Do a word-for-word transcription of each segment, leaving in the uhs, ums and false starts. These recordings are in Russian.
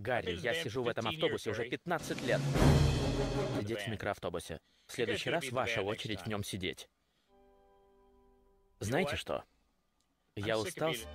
Гарри, я сижу в этом автобусе уже пятнадцать лет. Сидеть в микроавтобусе. В следующий раз ваша очередь в нем сидеть. Знаете что? Я устал... с-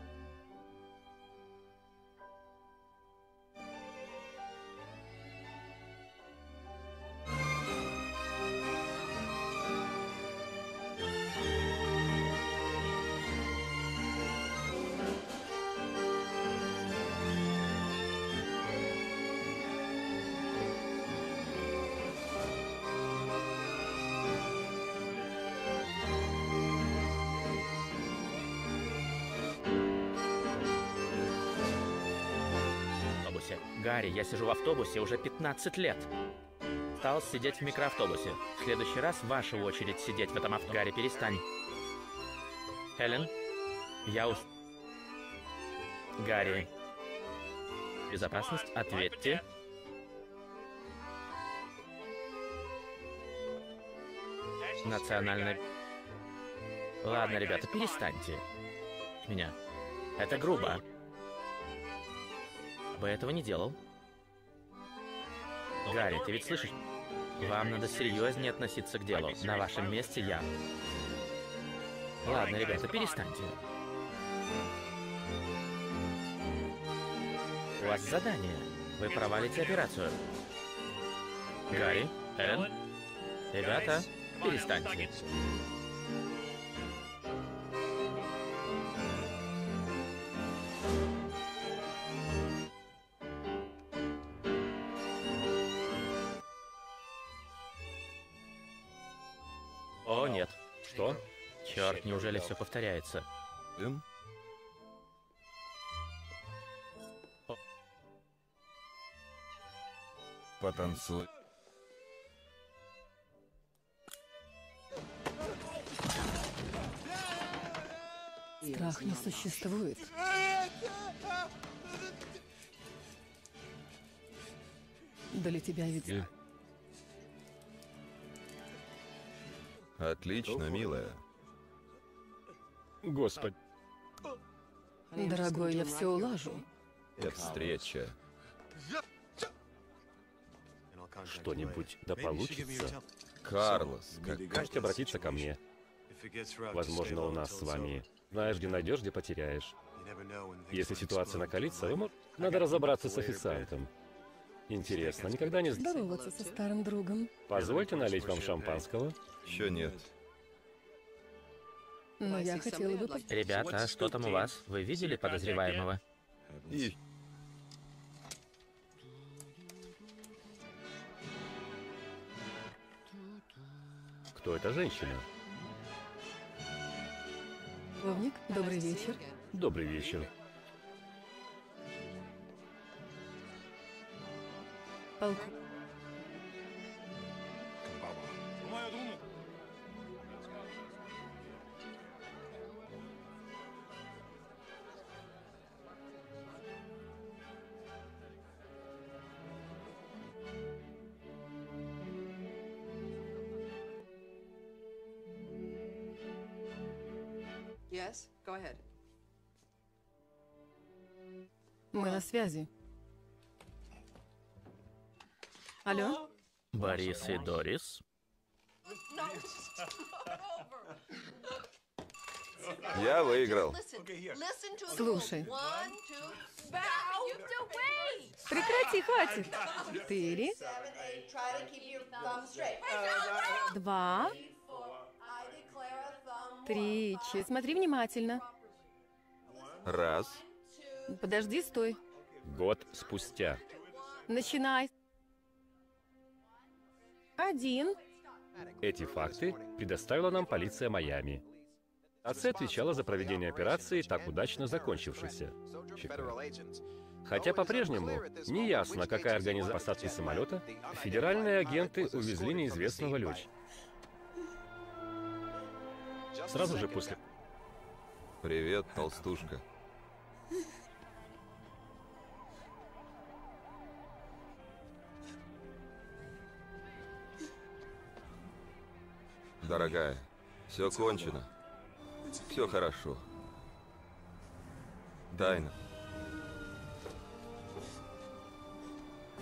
автобусе. Гарри, я сижу в автобусе уже пятнадцать лет. Стал сидеть в микроавтобусе. В следующий раз ваша очередь сидеть в этом автобусе. Гарри, перестань. Хелен, я ус... Гарри. Безопасность, ответьте. Национальный... Ладно, ребята, перестаньте. Меня. Это грубо. Бы этого не делал. Гарри, ты ведь слышишь? Вам надо серьезнее относиться к делу. На вашем месте я. Ладно, ребята, перестаньте. У вас задание. Вы провалите операцию. Гарри, Эллен, ребята, перестаньте. О, нет. Что? Черт, неужели все повторяется? Эм? Потанцуй. Страх не существует. Для тебя ведь... И- Отлично, милая. Господи. Дорогой, я все улажу. Это встреча. Что-нибудь да получится. Карлос, как... Можете обратиться ко мне. Возможно, у нас с вами... Знаешь, где найдешь, где потеряешь. Если ситуация накалится, вы мож... Надо разобраться с официантом. Интересно, никогда не... Здороваться со старым другом. Позвольте налить вам шампанского? Еще нет. Но я хотела бы... по- Ребята, что там у вас? Вы видели подозреваемого? И... Кто эта женщина? Полковник, добрый вечер. Добрый вечер. Полк... Yes, go ahead. Мы на связи. Алло? Борис и Дорис. Я выиграл. Слушай. Прекрати, хватит. Четыре. Два. Три. Четыре. Смотри внимательно. Раз. Подожди, стой. Год спустя. Начинай. Один. Эти факты предоставила нам полиция Майами. АЦ отвечала за проведение операции, так удачно закончившейся. Чикаго. Хотя по-прежнему не ясно, какая организация посадки самолета, федеральные агенты увезли неизвестного летчика. Сразу же после... Привет, толстушка. Дорогая, все кончено. Все хорошо. Дайна.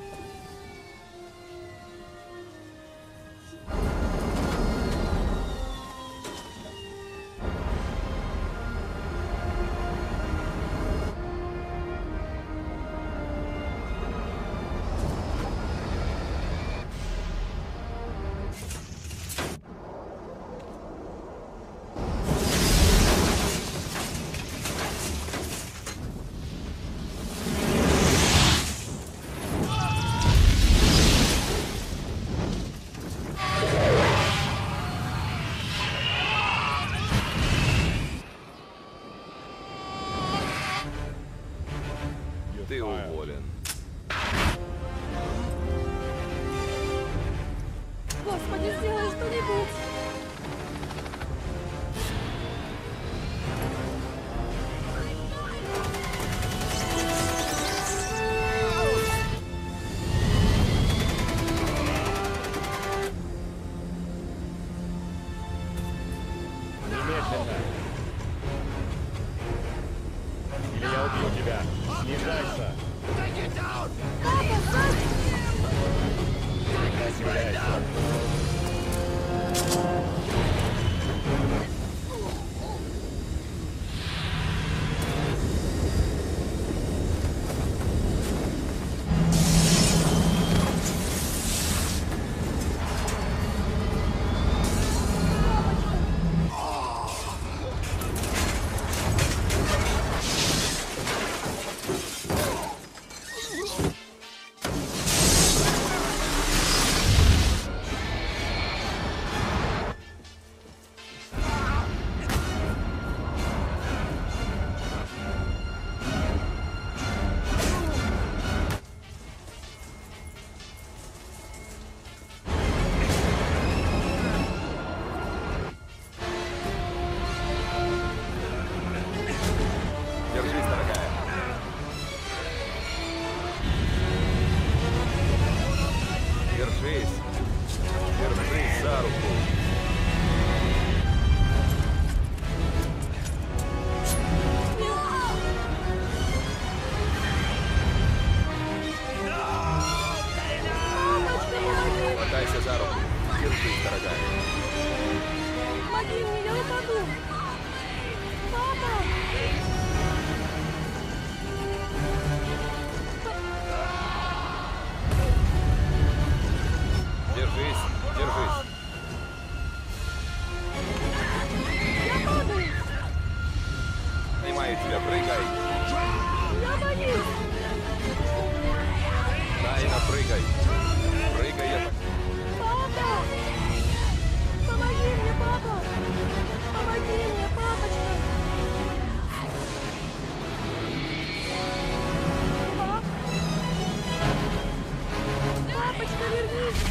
Ты уволен. Господи, сделай что-нибудь! Немедленно. Или я убью тебя. Снижайся. Сопротивляйся. Держись, дорогая. Держись. Держись за руку. Хватайся за руку. Держись, дорогая. Помоги мне, я упаду! Папа! Держись, держись. Я падаю! Снимаю тебя, прыгай. Я боюсь! Тайна, прыгай. Прыгай, я так. Папа! Помоги мне, папа! Помоги мне, папочка! Пап! Папочка, вернись!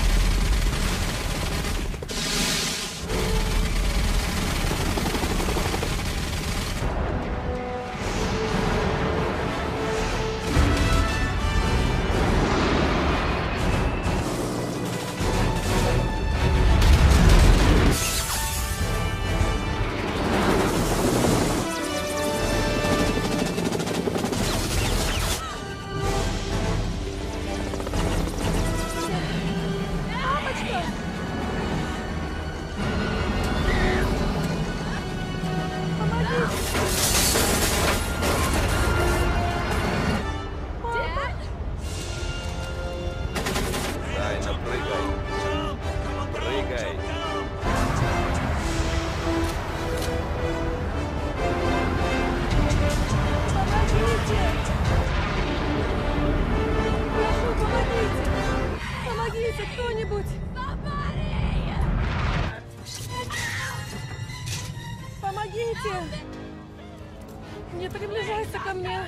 Папочка! Помоги! Папа! Тайна, прыгай. Прыгай. Помогите! Прошу, помогите! Помогите, кто-нибудь! Помогите! Не приближайся ко мне!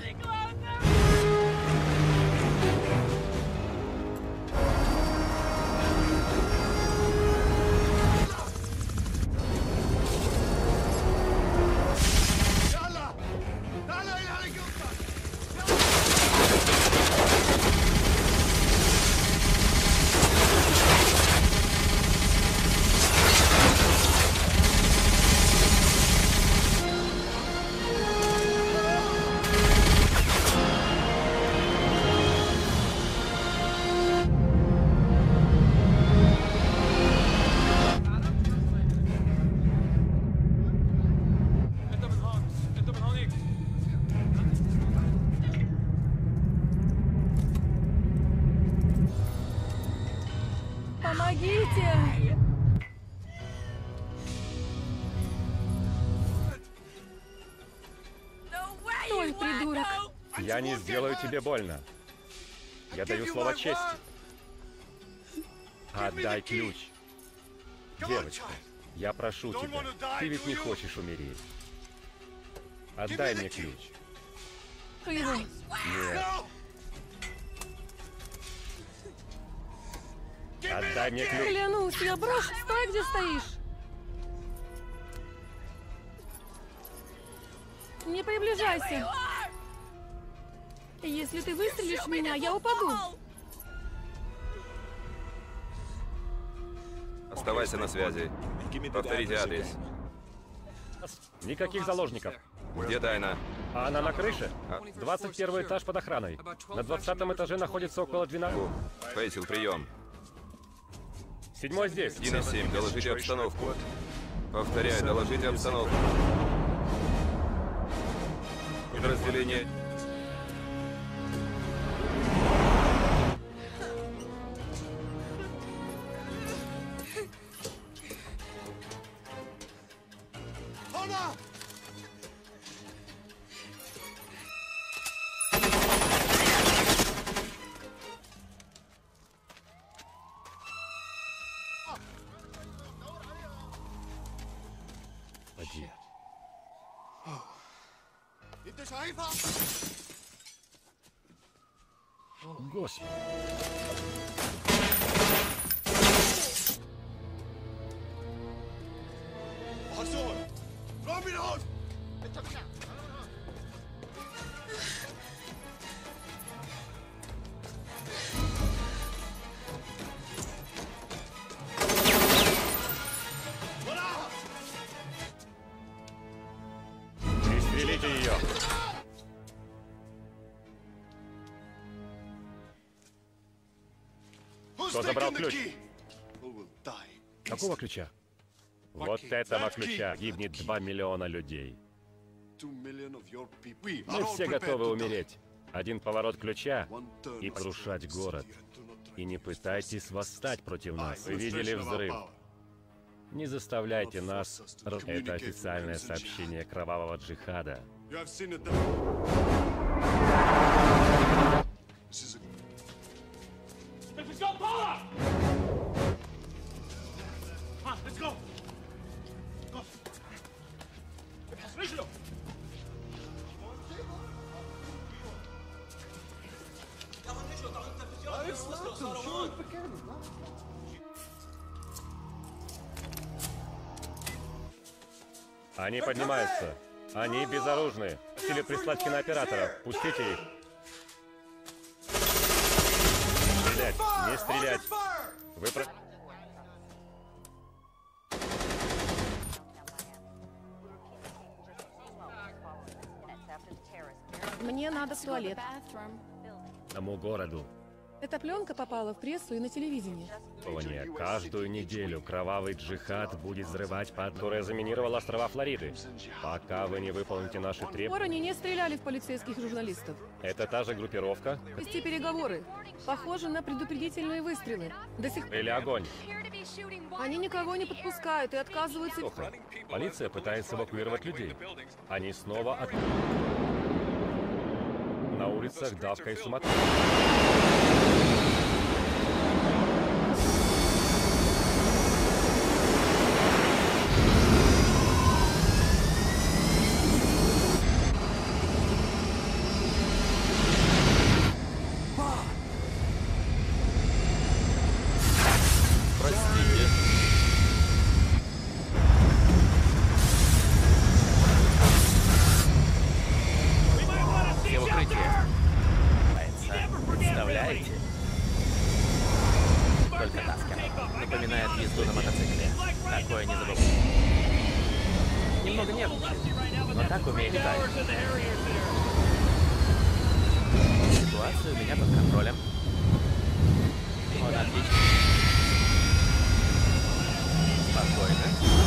Помогите! Стой, придурок! Я не сделаю тебе больно. Я даю слово чести. Отдай ключ. Девочка, я прошу тебя, ты ведь не хочешь умереть. Отдай мне ключ. Его. Нет. Отдай мне ключ. Клянусь, я брошу. Стой, где стоишь. Не приближайся. Если ты выстрелишь в меня, я упаду. Оставайся на связи. Повторите адрес. Никаких заложников. Где Дайна? А она на крыше? двадцать первый этаж под охраной. На двадцатом этаже находится около двенадцати. Фейсил, прием. Седьмой здесь. один семь, доложите обстановку. Повторяю, доложите обстановку. Подразделение. Один. Господи. Пристрелите ее. Кто забрал ключ? Какого ключа? Вот этого ключа гибнет два миллиона людей. Мы все готовы умереть. Один поворот ключа и разрушать город. И не пытайтесь восстать против нас. Вы видели взрыв. Не заставляйте нас... Это официальное сообщение кровавого джихада. Они поднимаются. Они безоружны. Хотели прислать кинооператоров. Пустите их. Стрелять. Не стрелять. Вы про... Мне надо в туалет. Тому городу. Эта пленка попала в прессу и на телевидение. Каждую неделю кровавый джихад будет взрывать, под которое заминировал острова Флориды. Пока вы не выполните наши требования... Вороне не стреляли в полицейских и журналистов. Это та же группировка? Вести переговоры. Похоже на предупредительные выстрелы. До сих пор... Или огонь? Они никого не подпускают и отказываются... Плохо. Полиция пытается эвакуировать людей. Они снова от... На улицах давка и суматоха. Простите. Все в укрытие. Представляете? Только Таскер. Напоминает езду на мотоцикле. Такое не забыл. Немного нервничает, но так умеет летать. Ситуация у меня под контролем. Он отлично. Спокойно.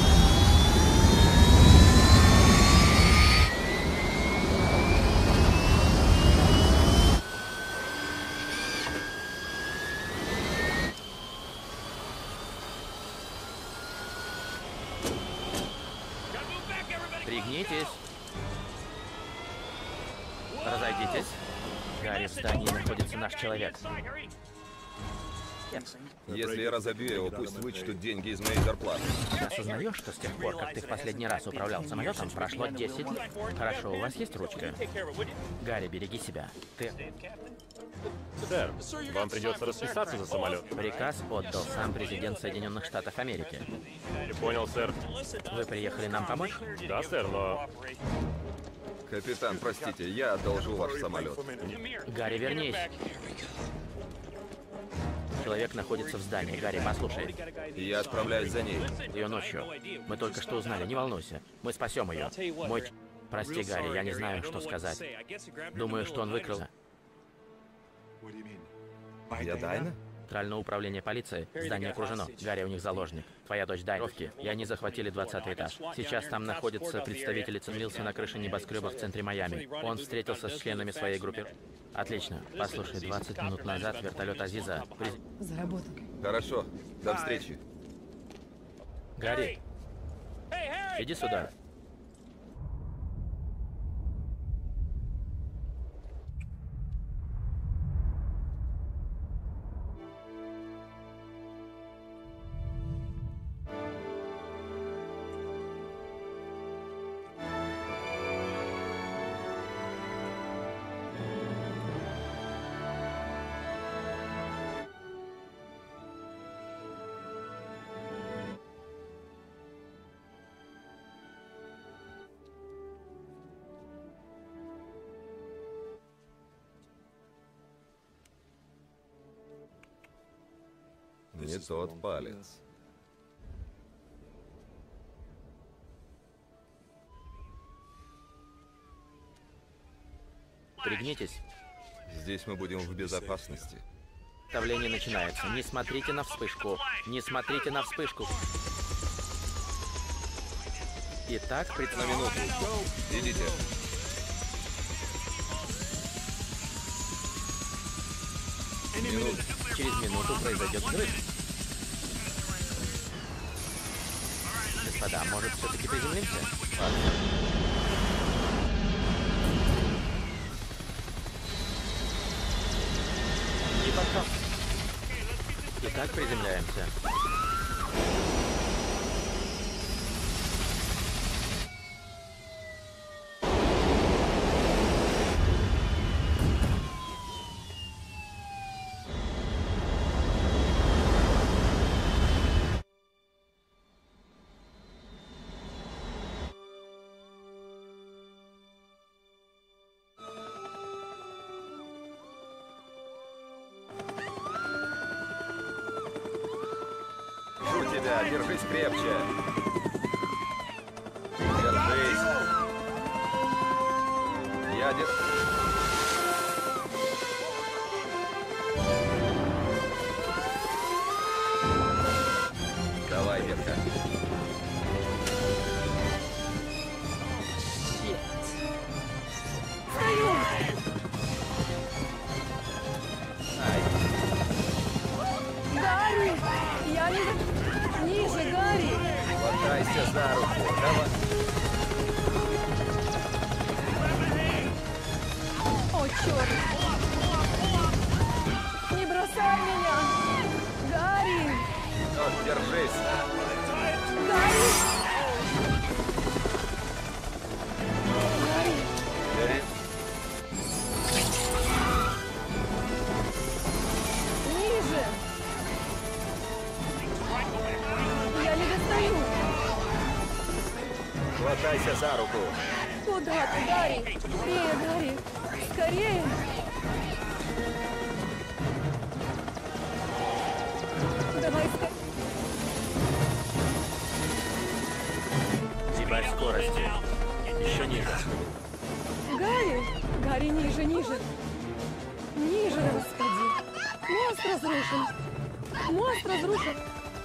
Вернитесь. Разойдитесь. Гарри, в здании находится наш человек. Если я разобью его, пусть вычтут деньги из моей зарплаты. Ты осознаешь, что с тех пор, как ты в последний раз управлял самолетом, прошло десять лет? Хорошо, у вас есть ручка? Гарри, береги себя. Ты... Сэр, вам придется расписаться за самолет. Приказ отдал сам президент Соединенных Штатов Америки. Не понял, сэр. Вы приехали нам помочь? Да, сэр, но... Капитан, простите, я одолжу ваш самолет. Гарри, вернись. Человек находится в здании. Гарри, послушай. Я отправляюсь за ней. Ее ночью. Мы только что узнали, не волнуйся. Мы спасем ее. Мой... Прости, Гарри, я не знаю, что сказать. Думаю, что он выкрыл... Я Дайна? Центральное управление полиции. Здание окружено. Гарри, у них заложник. Твоя дочь Дайровки. И они захватили двадцатый этаж. Сейчас там находятся представители Ценвилса на крыше небоскреба в центре Майами. Он встретился с членами своей группы. Отлично. Послушай, двадцать минут назад вертолет Азиза... Приз... Заработал. Хорошо. До встречи. Гарри, иди сюда. Не тот палец. Пригнитесь. Здесь мы будем в безопасности. Представление начинается. Не смотрите на вспышку. Не смотрите на вспышку. Итак, пред... На минуту. Идите. Минут. Через минуту произойдет взрыв. Господа, может, все-таки приземлимся? Ладно. И потом. Итак, приземляемся. Тебя, держись крепче. Держись. Я держ... Давай, детка. Гарри! Я не... Ниже, Гарри! Хватайся за руку. Давай. О, черт! Не бросай меня! Гарри! Вот, держись. Гарри! Гарри! Бери. Ниже! Я не достаю! Хватайся за руку. Куда ты, Гарри? Скорее, Гарри! Скорее! Давай скорее! Сбавь скорости. Еще ниже. Гарри! Гарри, ниже, ниже! Ниже, господи! Мост разрушен! Мост разрушен!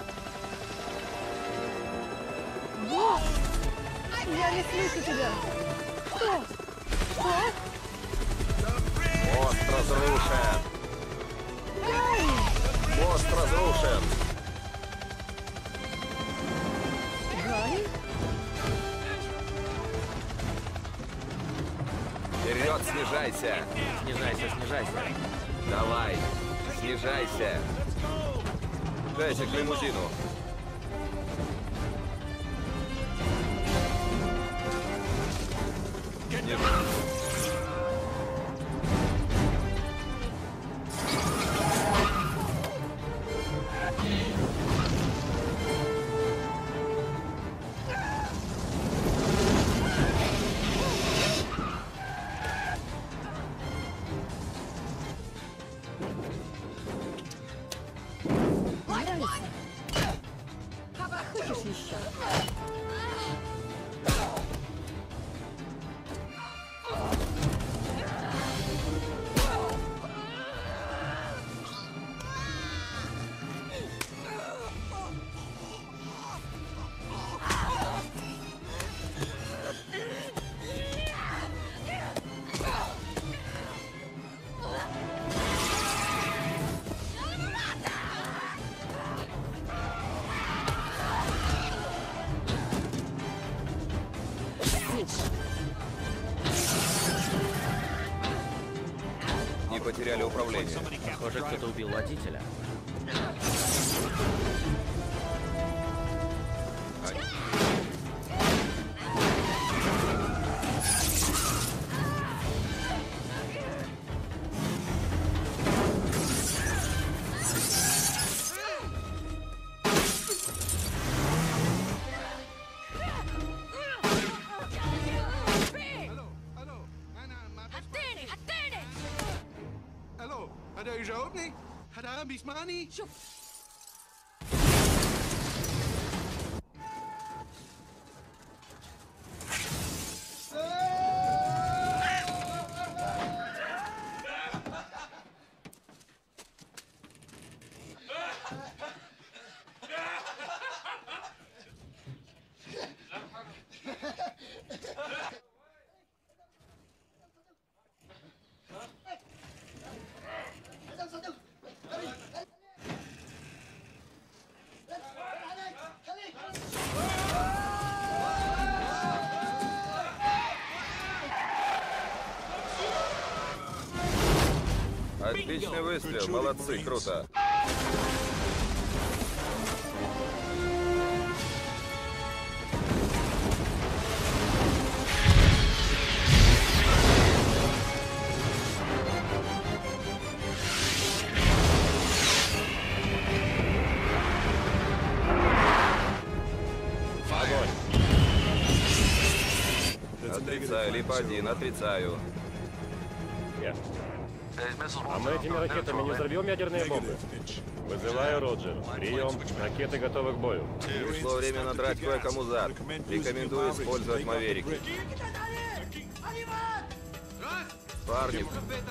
Бог! Я не слышу тебя! Что? Что? Мост разрушен. Гарри! Мост разрушен. Гарри? Вперед, снижайся! Снижайся, снижайся. Давай! Снижайся! Снижайся к лимузину! Сниж- Нравится? Хочешь еще? Не потеряли управление. Похоже, кто-то убил водителя. Hallo, had u ze ook niet? Had hij een bismani? Отличный выстрел, молодцы, круто. Отрицаю, Лип один, отрицаю. Я. А мы этими ракетами не взорвем ядерные бомбы? Вызываю Роджер. Прием. Ракеты готовы к бою. Пришло время надрать кое-кому зад. Рекомендую использовать маверики. Парни,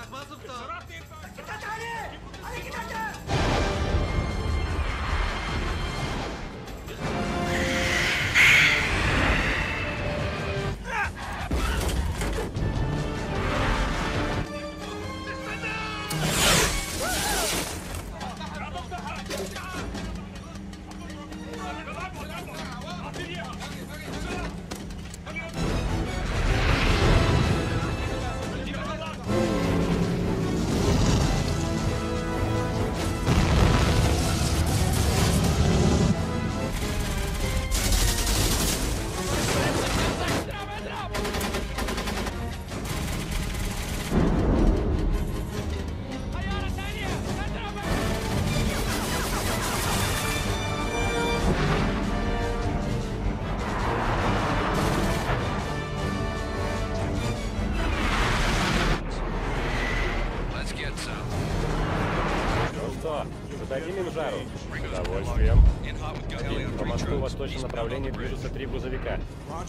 Ну что, зададим им жару? С удовольствием. По мосту в восточном направлении движутся три грузовика.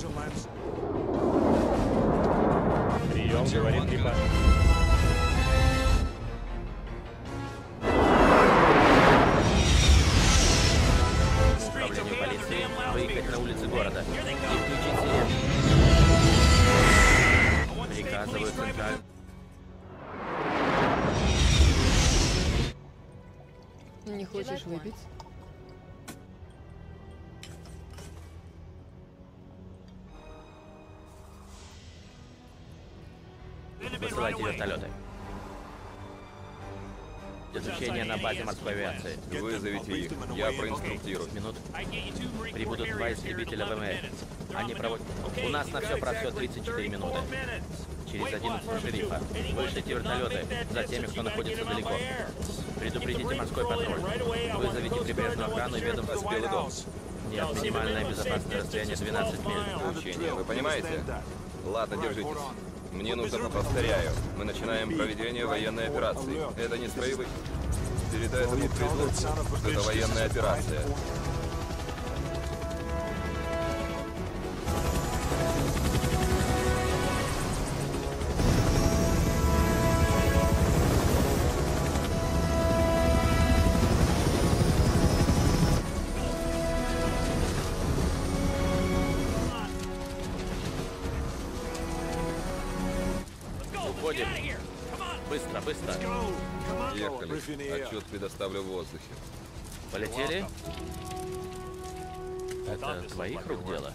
Прием, говорит Липа. Управление полиции. Выехать на улицы города. И включить сирену. Приказываю централь. Не хочешь выпить? Высылайте вертолеты. Изучение на базе морской авиации. Вызовите их. Я проинструктирую. Минут. Прибудут два истребителя ВМФ. Они проводят... У нас на все про все тридцать четыре минуты. Через одиннадцать шерифа. Вышлите вертолеты за теми, кто находится далеко. Предупредите морской патруль. Вызовите прибрежную охрану и ведомство. Белый дом. Нет, минимальное безопасное расстояние двенадцать миль. Учение, вы понимаете? Ладно, держитесь. Мне нужно, повторяю, мы начинаем проведение военной операции. Это не строевой. Передай этому призыву, что это военная операция. Уходим. Быстро, быстро. Ехали. Отчет предоставлю в воздухе. Полетели? Это твоих рук дело?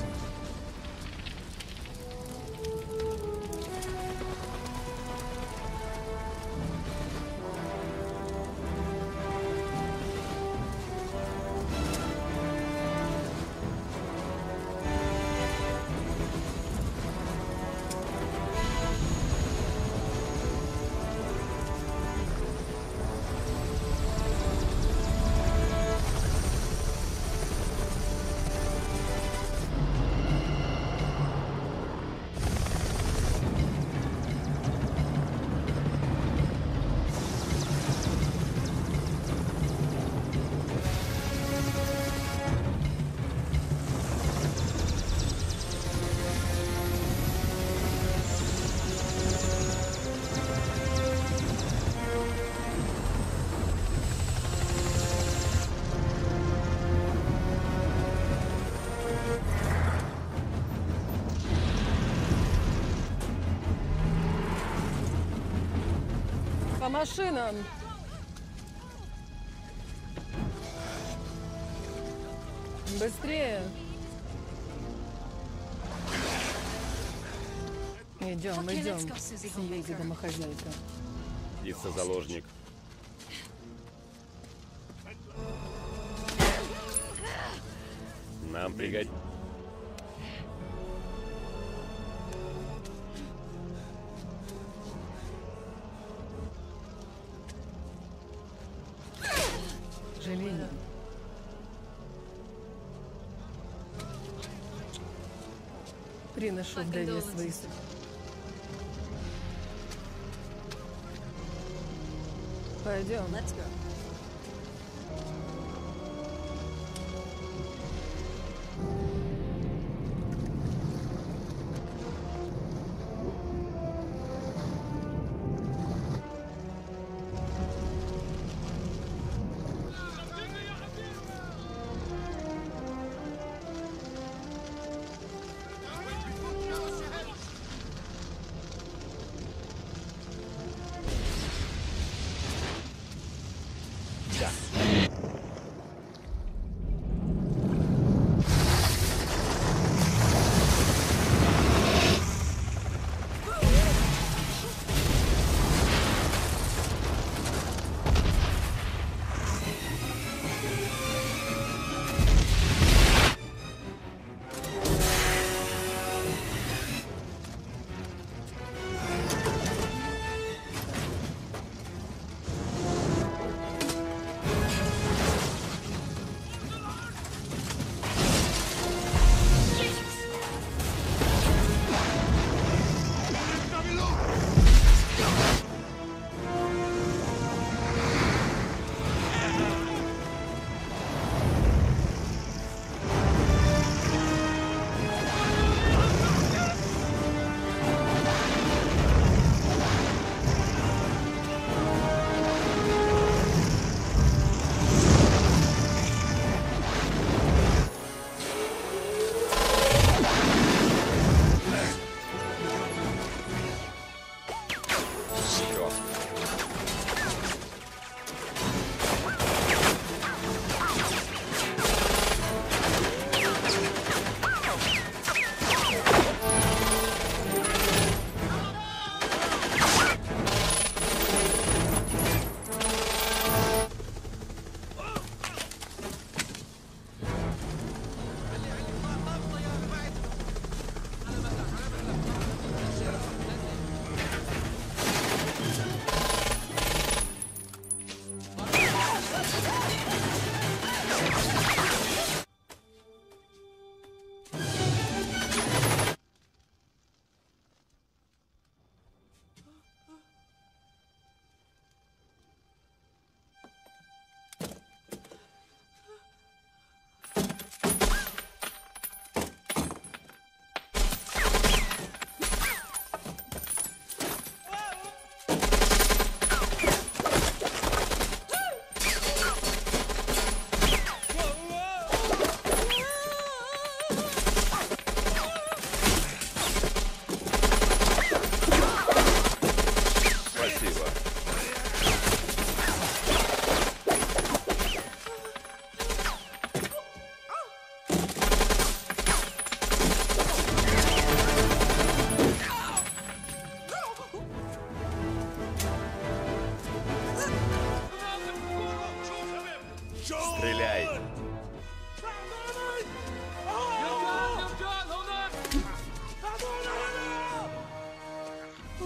По машинам. Быстрее. Идем, идем. Съедет домохозяйка. Птица заложник. Нам пригодится. Жалею. Приношу вдове свои... Пойдем.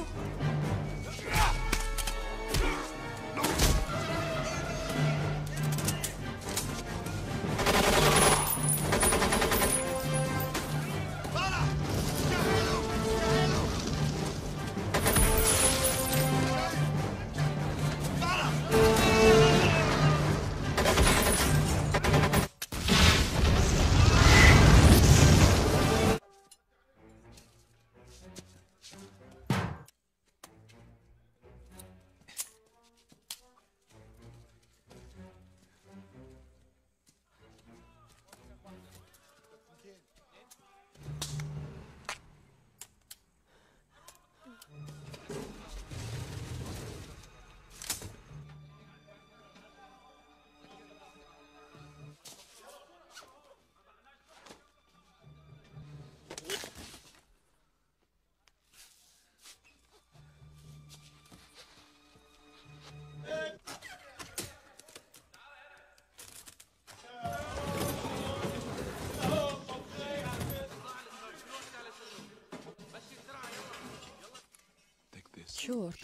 Черт.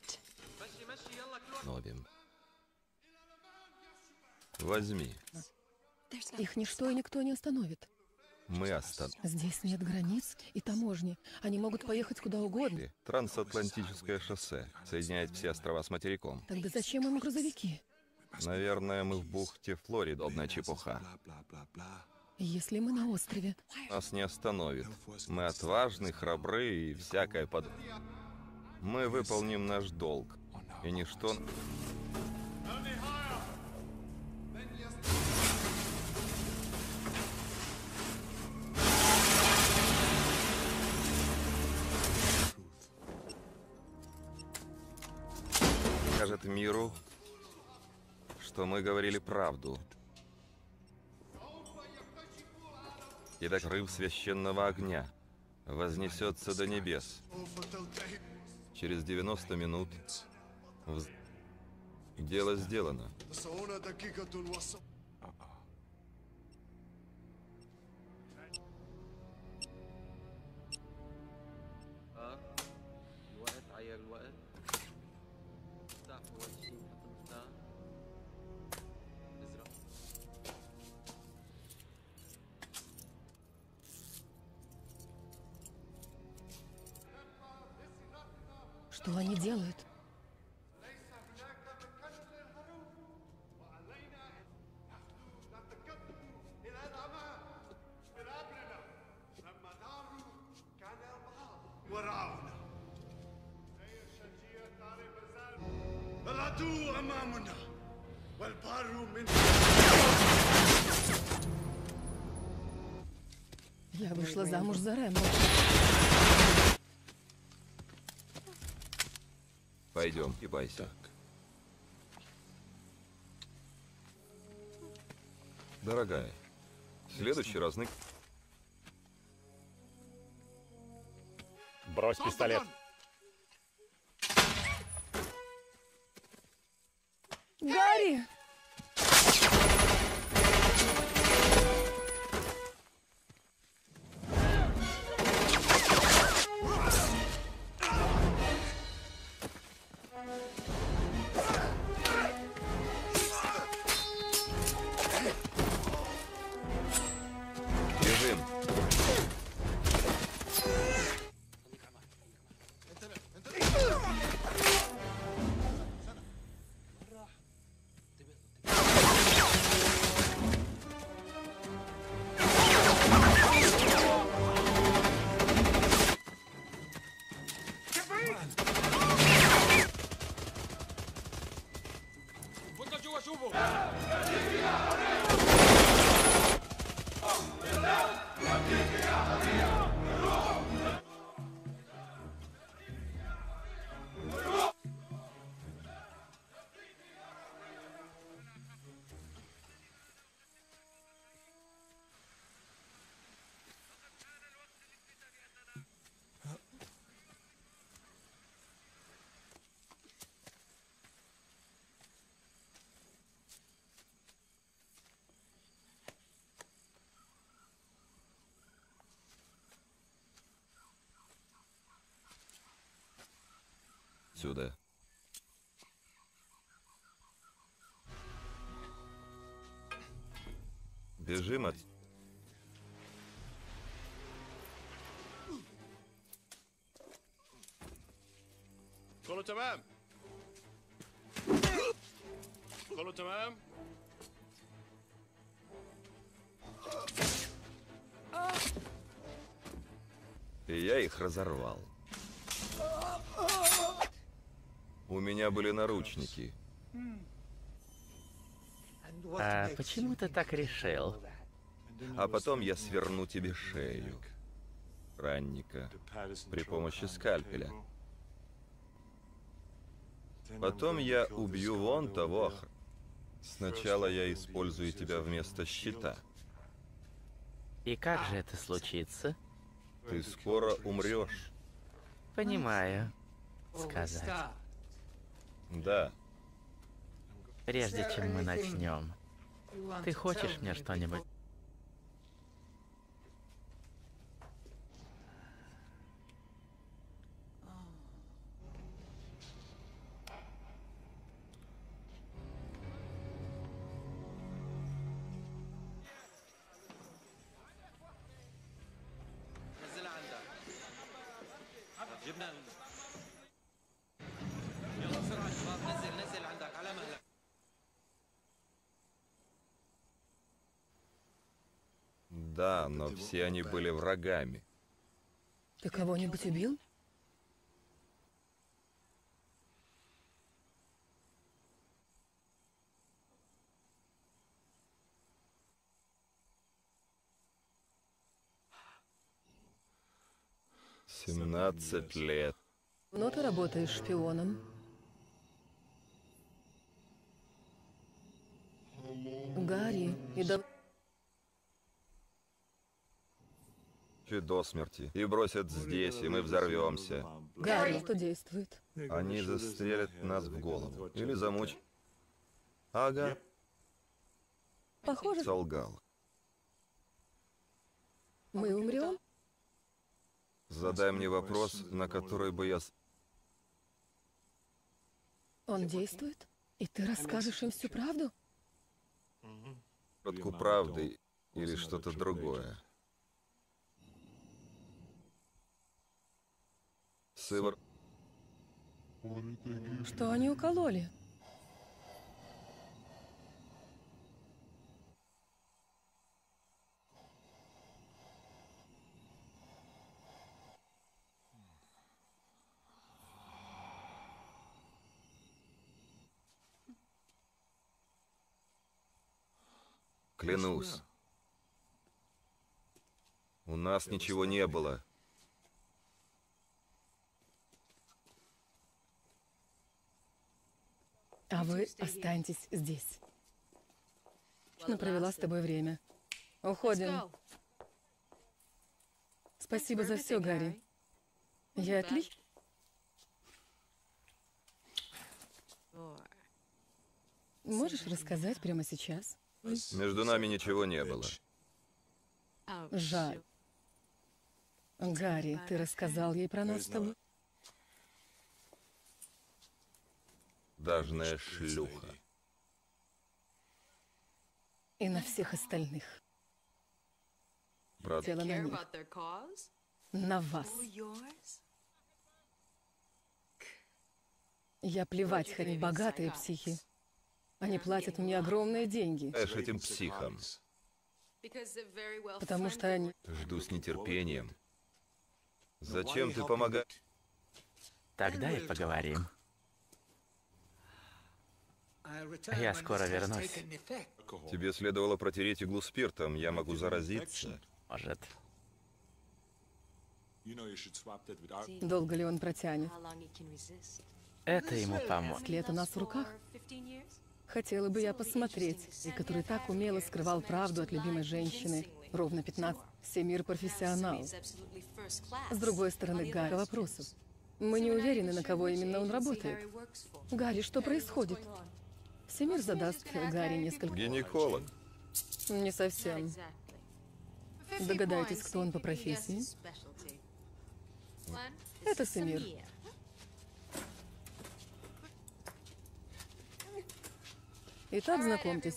Новим. Возьми. Их ничто и никто не остановит. Мы остановим. Здесь нет границ и таможни. Они могут поехать куда угодно. Трансатлантическое шоссе соединяет все острова с материком. Тогда зачем им грузовики? Наверное, мы в бухте Флорида. Удобная чепуха. Если мы на острове, Нас не остановит. Мы отважны, храбры и всякое подобное. Мы выполним наш долг. И ничто... Скажет миру, что мы говорили правду. И так рыб священного огня вознесется до небес. Через девяносто минут вз... дело сделано. что они делают? Я вышла замуж за Рэмбо. Пойдем, кибайся. Дорогая, в следующий раз... ны- Брось пистолет. Гарри! Бежим. отсюда. Бежим от... كله تمام كله تمام И я их разорвал. У меня были наручники. А почему ты так решил? А потом я сверну тебе шею, ранника, при помощи скальпеля. Потом я убью вон того охр... Сначала я использую тебя вместо щита. И как же это случится? Ты скоро умрешь. Понимаю. Сказать. Да. Прежде чем мы начнем, ты хочешь мне что-нибудь? Да, но все они были врагами. Ты кого-нибудь убил? семнадцать лет. Но ты работаешь шпионом. Гарри, и да... До смерти. И бросят здесь, и мы взорвемся. Гарри, что действует? Они застрелят нас в голову. Или замучат. Ага, Похоже, солгал. мы умрем? Задай мне вопрос, на который бы я... с- Он действует? И ты расскажешь им всю правду? Коротку правды или что-то другое. Сывор... Что они укололи? Клянусь. У нас ничего не было. А вы останьтесь здесь. Отлично провела с тобой время. Уходим. Спасибо за все, Гарри. Я отлично... Можешь рассказать прямо сейчас? Между нами ничего не было. Жаль. Гарри, ты рассказал ей про нас с тобой? Дажная шлюха. И на всех остальных. Брат, Тело на них. На вас. Я плевать, хоть богатые психи. Они платят мне огромные деньги, знаешь, этим психом. потому что они... Жду с нетерпением. Зачем ты помогаешь? Тогда и поговорим. Я скоро вернусь. Тебе следовало протереть иглу спиртом, я могу заразиться. Может. Долго ли он протянет? Это ему поможет. Склет у нас в руках. Хотела бы я посмотреть, и который так умело скрывал правду от любимой женщины. Ровно пятнадцать. Семир профессионал. С другой стороны, Гарри, вопросов. Мы не уверены, на кого именно он работает. Гарри, что происходит? Семир задаст Гарри несколько... Гинеколог. Не совсем. Догадайтесь, кто он по профессии? Это Семир. Итак, знакомьтесь.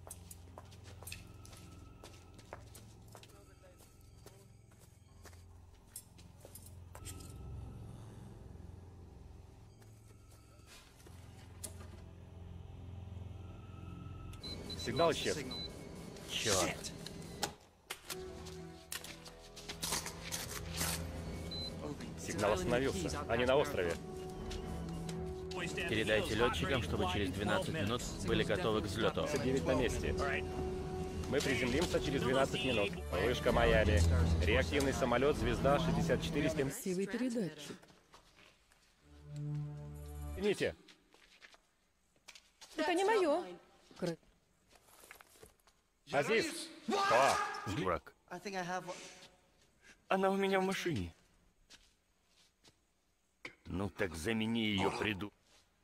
Сигнал исчез. Черт. Сигнал остановился. Они на острове. Передайте летчикам, чтобы через двенадцать минут были готовы к взлету. девять на месте. Мы приземлимся через двенадцать минут. Вышка Майами. Реактивный самолет «Звезда шестьдесят четыре». Красивый передатчик. Извините. Это не мое. Кра- Азиз. О, дурак. Она у меня в машине. Ну так замени ее, приду.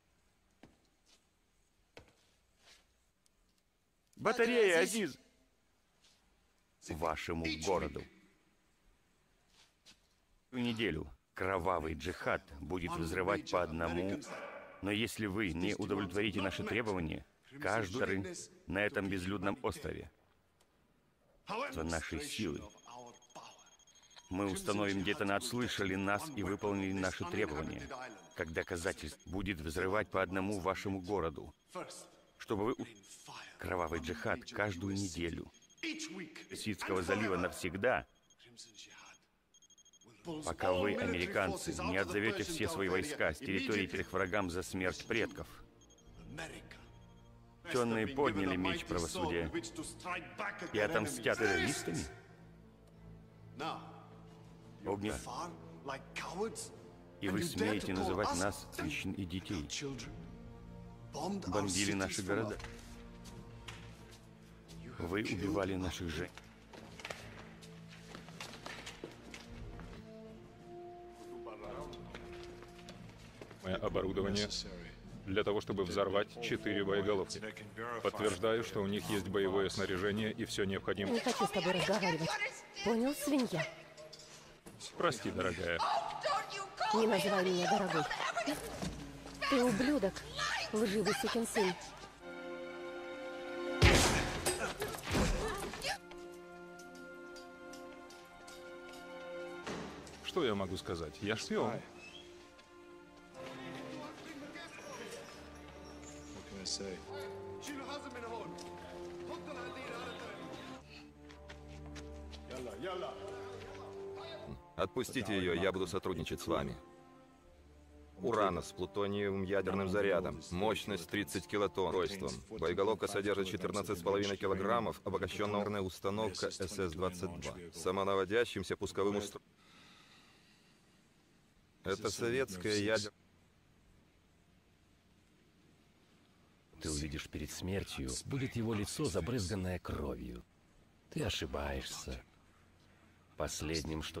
Батарея, Азиз. Вашему городу. В неделю кровавый джихад будет взрывать по одному. Но если вы не удовлетворите наши требования, каждый на этом безлюдном острове, за наши силы, мы установим детонатор, слышали нас и выполнили наши требования. Как доказательство, будет взрывать по одному вашему городу, чтобы вы... Кровавый джихад каждую неделю. Персидского залива навсегда, пока вы, американцы, не отзовете все свои войска с территории перед врагам за смерть предков. Темные подняли меч правосудия и отомстят террористами. Огня. И вы смеете называть нас женщин и детей. Бомбили наши города. Вы убивали наших женщин. Оборудование для того, чтобы взорвать четыре боеголовки. Подтверждаю, что у них есть боевое снаряжение и все необходимое. Не хочу с тобой разговаривать. Понял, свинья? Прости, дорогая. Не называй меня дорогой. Ты ублюдок, лживый сукин сын. Что я могу сказать? Я шпион. Отпустите ее, я буду сотрудничать с вами. Урана с плутониевым ядерным зарядом. Мощность тридцать килотонн. Устройством. Боеголовка содержит четырнадцать с половиной килограммов. Обогащенная установка эс эс двадцать два. Самонаводящимся пусковым устройством. Это советская ядерная... Ты увидишь перед смертью, будет его лицо, забрызганное кровью. Ты ошибаешься. Последним, что...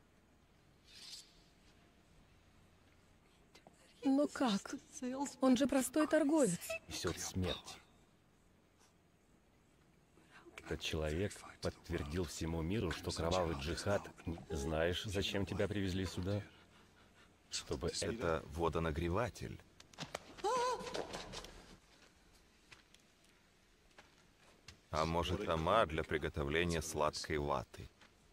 Но как? Он же простой торговец. Несет смерть. Этот человек подтвердил всему миру, что кровавый джихад... Знаешь, зачем тебя привезли сюда? Чтобы... Это водонагреватель. А может, омар для приготовления сладкой ваты?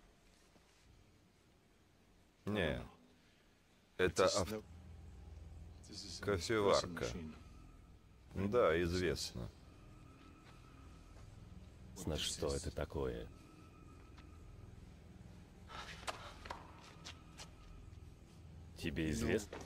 Не. Это авто... Кофеварка. Да, известно. На что это такое? Тебе известно?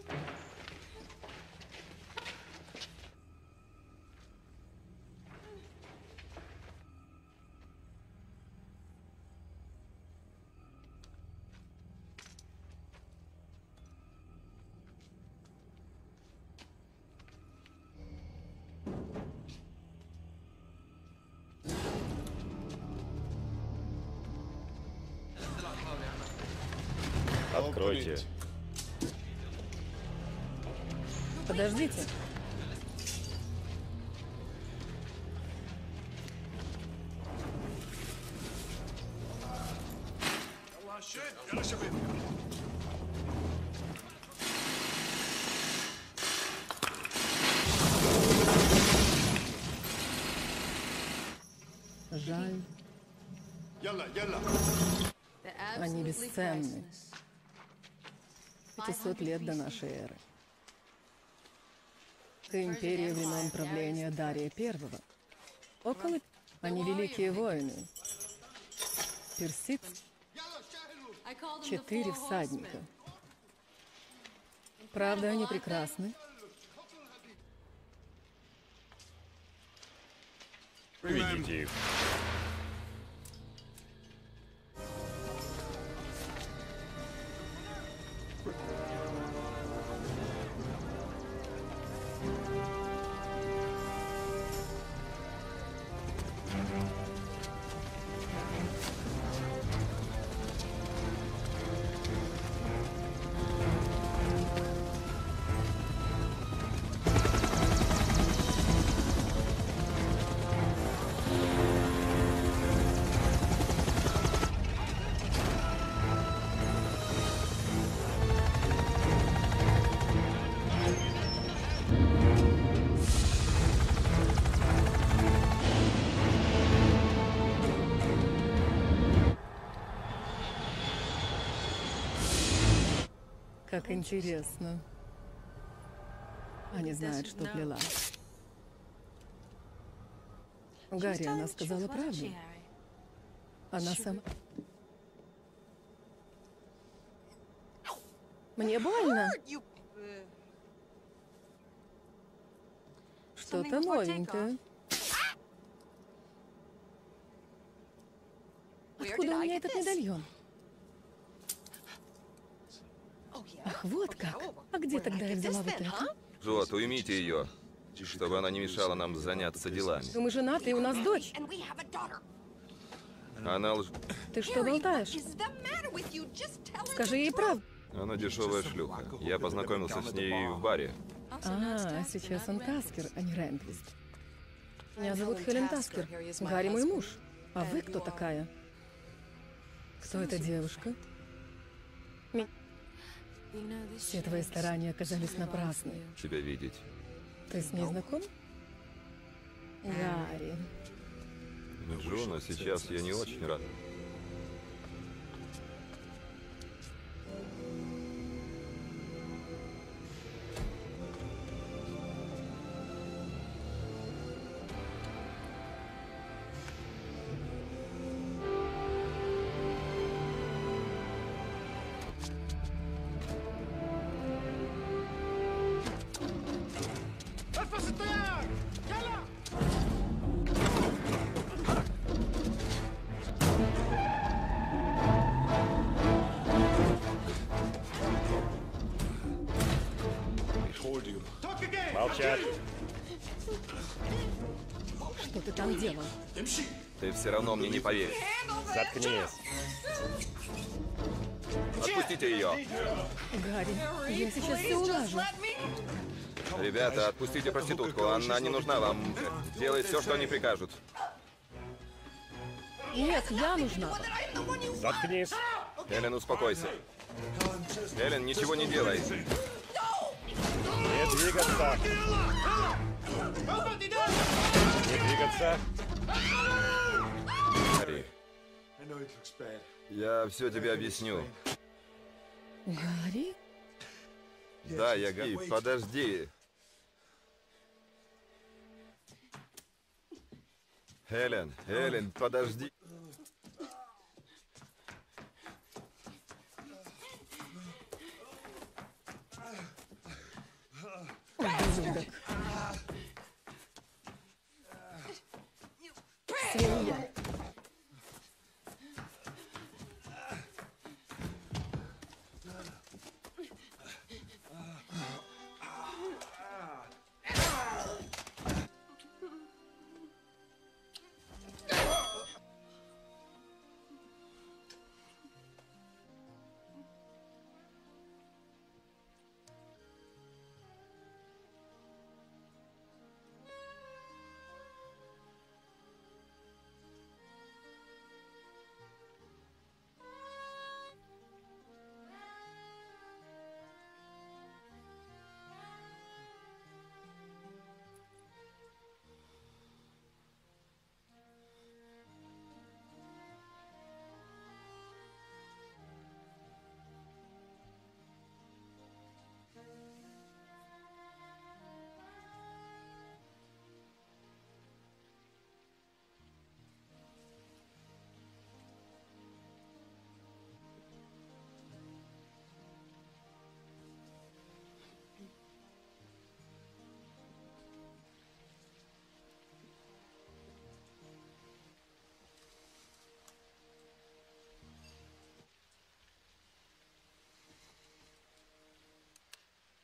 Откройте. Подождите. жаль. Они бесценны. пятьсот лет до нашей эры. Империя времен правления Дария Первого. Около... Они великие воины. Персидцы. Четыре всадника. Правда, они прекрасны. Уведите их. Как интересно. Они знают, что плела. Гарри, она сказала правду. Она сама... Мне больно. Что-то новенькое. Откуда у меня этот медальон? Ах, вот как. А где тогда я взяла вот это? Джот, уймите ее, чтобы она не мешала нам заняться делами. Мы женаты, и у нас дочь. Она лж... Ты что болтаешь? Скажи ей правду. Она дешевая шлюха. Я познакомился с ней в баре. А, сейчас он Таскер, а не Ренквист. Меня зовут Хелен Таскер. Гарри мой муж. А вы кто такая? Кто эта девушка? Ми... Все твои старания оказались напрасны. Тебя видеть. Ты с ней знаком? Гарри. Джона, сейчас я не очень рад. Молчать. Что ты там делал? Ты все равно мне не поверишь. Заткнись. Отпустите ее. Гарри, я сейчас все улажу. Ребята, отпустите проститутку. Она не нужна вам. Делает все, что они прикажут. Нет, я нужна. Заткнись. Эллен, успокойся. Эллен, ничего не делай. Не двигаться. Не двигаться. Гарри, я все тебе объясню. Гарри? Да, я Гарри. Подожди. Эллен, Эллен, подожди. Ублюдок. Свинья.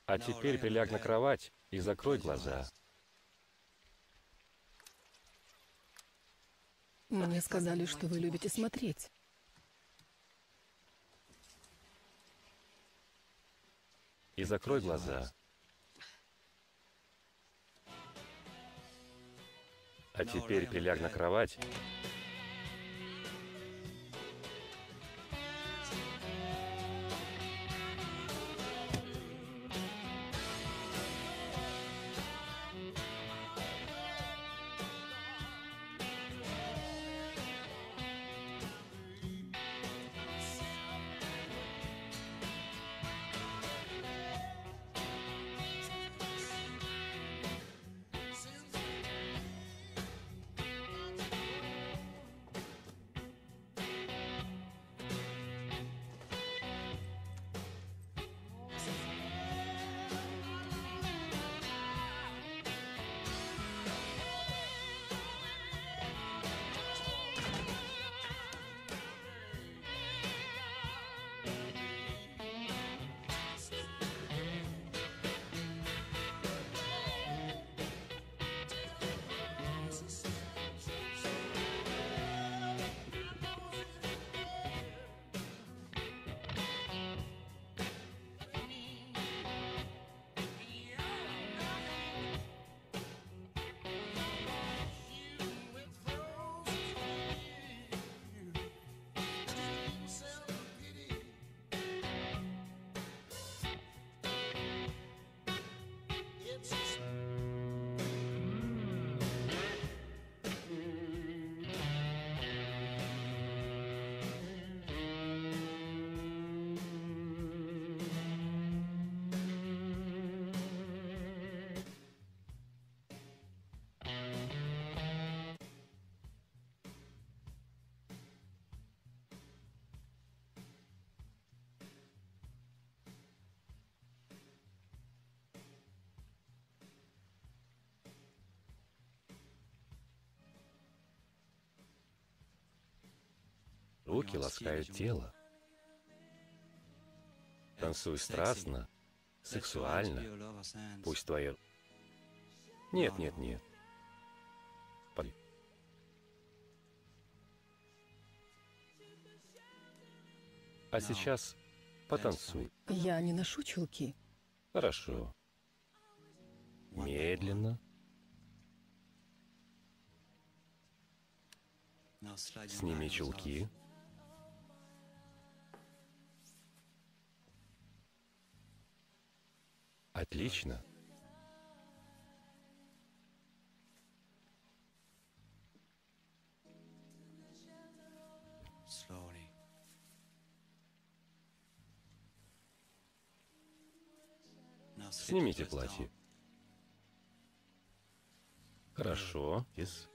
А теперь приляг на кровать и закрой глаза. Мне сказали, что вы любите смотреть. И закрой глаза. А теперь приляг на кровать. Руки ласкают тело. Танцуй страстно, сексуально. Пусть твои... Нет, нет, нет. Под... А сейчас потанцуй. Я не ношу чулки. Хорошо. Медленно. Сними чулки. Отлично. Снимите платье. Хорошо. Yes.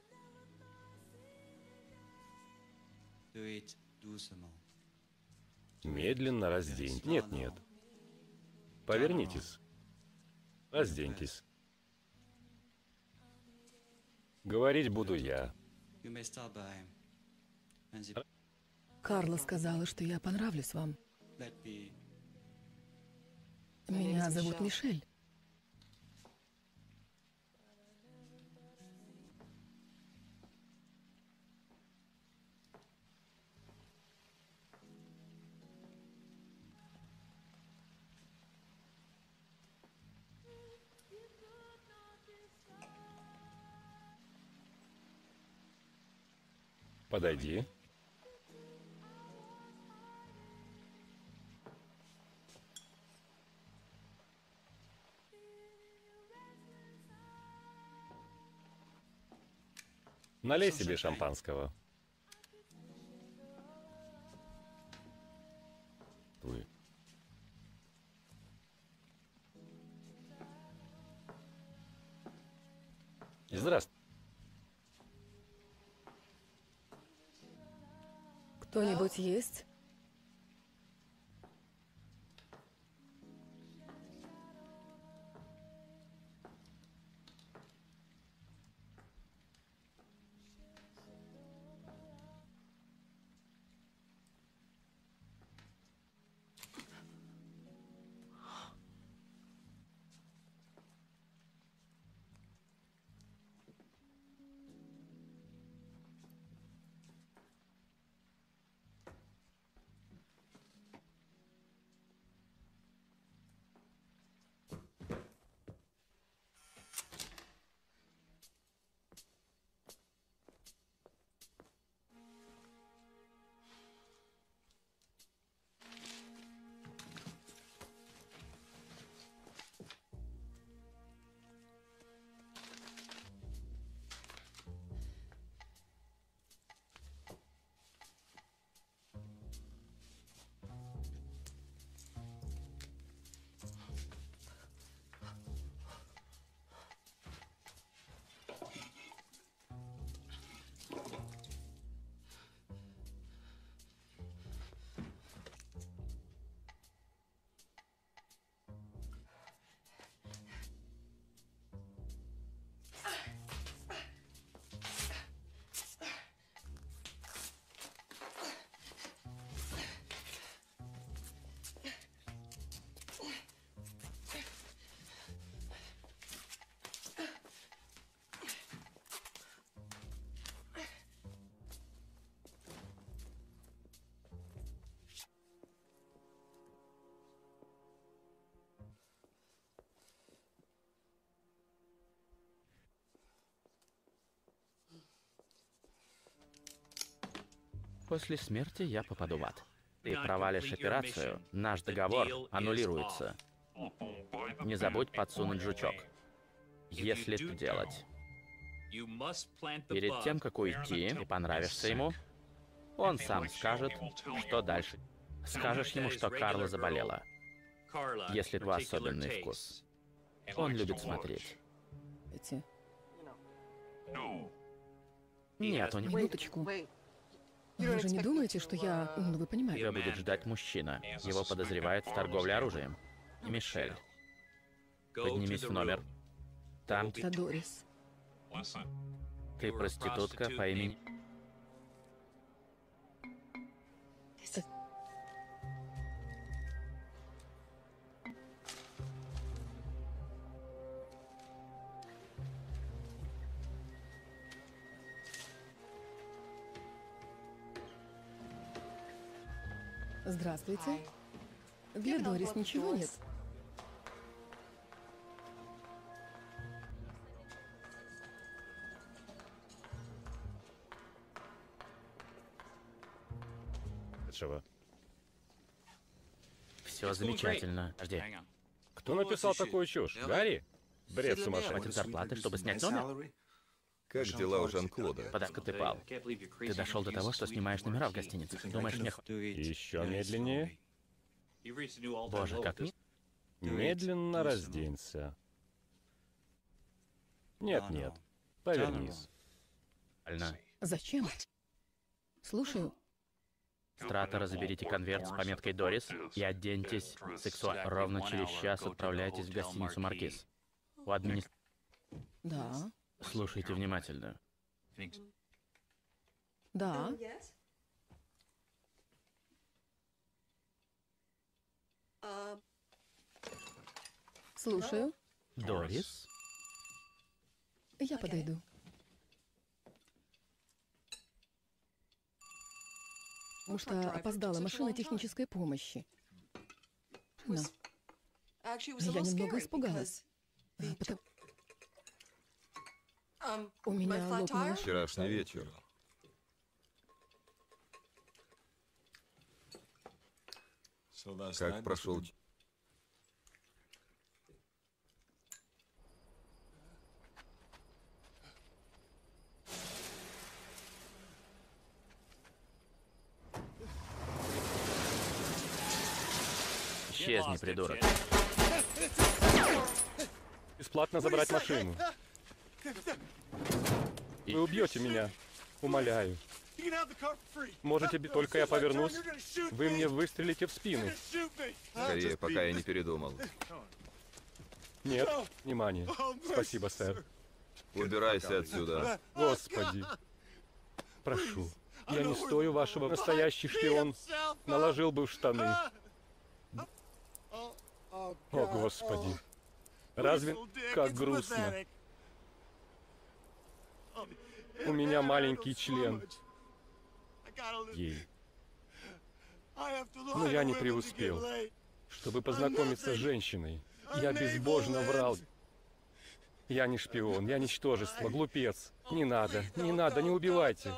Медленно разденьте. Нет, нет. Повернитесь. Разденьтесь. Говорить буду я. Карла сказала, что я понравлюсь вам. Меня зовут Мишель. Подойди. Налей себе шампанского. Вы. Здравствуйте. Кто-нибудь есть? После смерти я попаду в ад. Ты провалишь операцию, наш договор аннулируется. Не забудь подсунуть жучок. Если это делать. Перед тем, как уйти, и понравишься ему, он сам скажет, что дальше. Скажешь ему, что Карла заболела. Если твой особенный вкус. Он любит смотреть. Эти... Нет, у него... Минуточку. Вы же не думаете, что я... Ну, вы понимаете. Тебя будет ждать мужчина. Его подозревают в торговле оружием. Мишель. Поднимись в номер. Там... Это Дорис. Ты проститутка по имени... Здравствуйте. Для Дорис ничего нет? Все замечательно. Подожди. Кто написал такую чушь? Гарри? Бред сумасшедший. Хватит зарплаты, чтобы снять номер? Как дела у Жан-Клода? Подавка ты пал. Ты дошел до того, что снимаешь номера в гостиницах. Думаешь, мне хватит? Еще медленнее. Боже, как не... Медленно разденься. Нет, нет. Повернись. Реально. Зачем? Слушаю. Стратора, заберите конверт с пометкой Дорис и оденьтесь сексуально. Ровно через час отправляйтесь в гостиницу Маркиз. У админи... Да. Слушайте внимательно. Да. Слушаю. Дорис? Я подойду. Потому что опоздала машина технической помощи. Но я немного испугалась. Потому... У меня лопнула... Вчерашний вечер. Как прошел... Исчезни, придурок. Бесплатно забрать машину. Вы убьете меня. Умоляю. Можете, только я повернусь, вы мне выстрелите в спину. Скорее, пока я не передумал. Нет, внимание. Спасибо, сэр. Убирайся отсюда. Господи. Прошу. Я не стою вашего. Настоящий шпион наложил бы в штаны. О, Господи. Разве как грустно. У меня маленький член. Ей. Но я не преуспел. Чтобы познакомиться с женщиной, я безбожно врал. Я не шпион, я ничтожество, глупец. Не надо, не надо, не убивайте.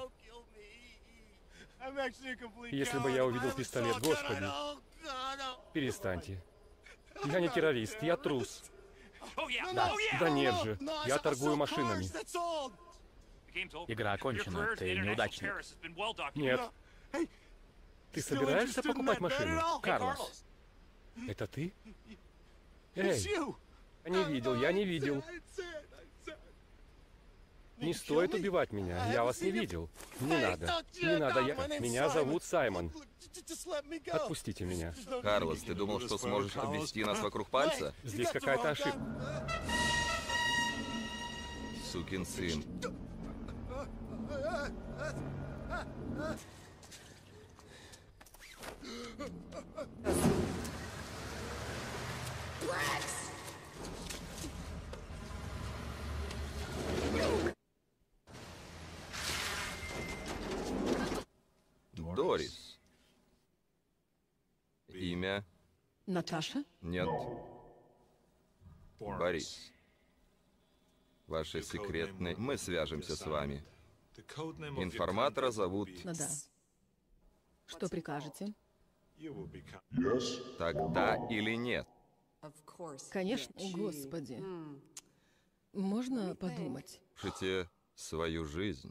Если бы я увидел пистолет, Господи, перестаньте. Я не террорист, я трус. Да. Да нет же, я торгую машинами. Игра окончена, ты неудачник. Нет. Ты собираешься покупать машину? Карлос. Это ты? Эй, я не видел, я не видел. Не стоит убивать меня, я вас не видел. Не надо, не надо, я... Меня зовут Саймон. Отпустите меня. Карлос, ты думал, что сможешь обвести нас вокруг пальца? Здесь какая-то ошибка. Сукин сын. Дорис. Имя? Наташа? Нет. Борис. Ваши секретные... Мы свяжемся с вами. Информатора зовут... Ну да. Что прикажете? Тогда или нет? Конечно, Господи. Можно подумать? Пишите свою жизнь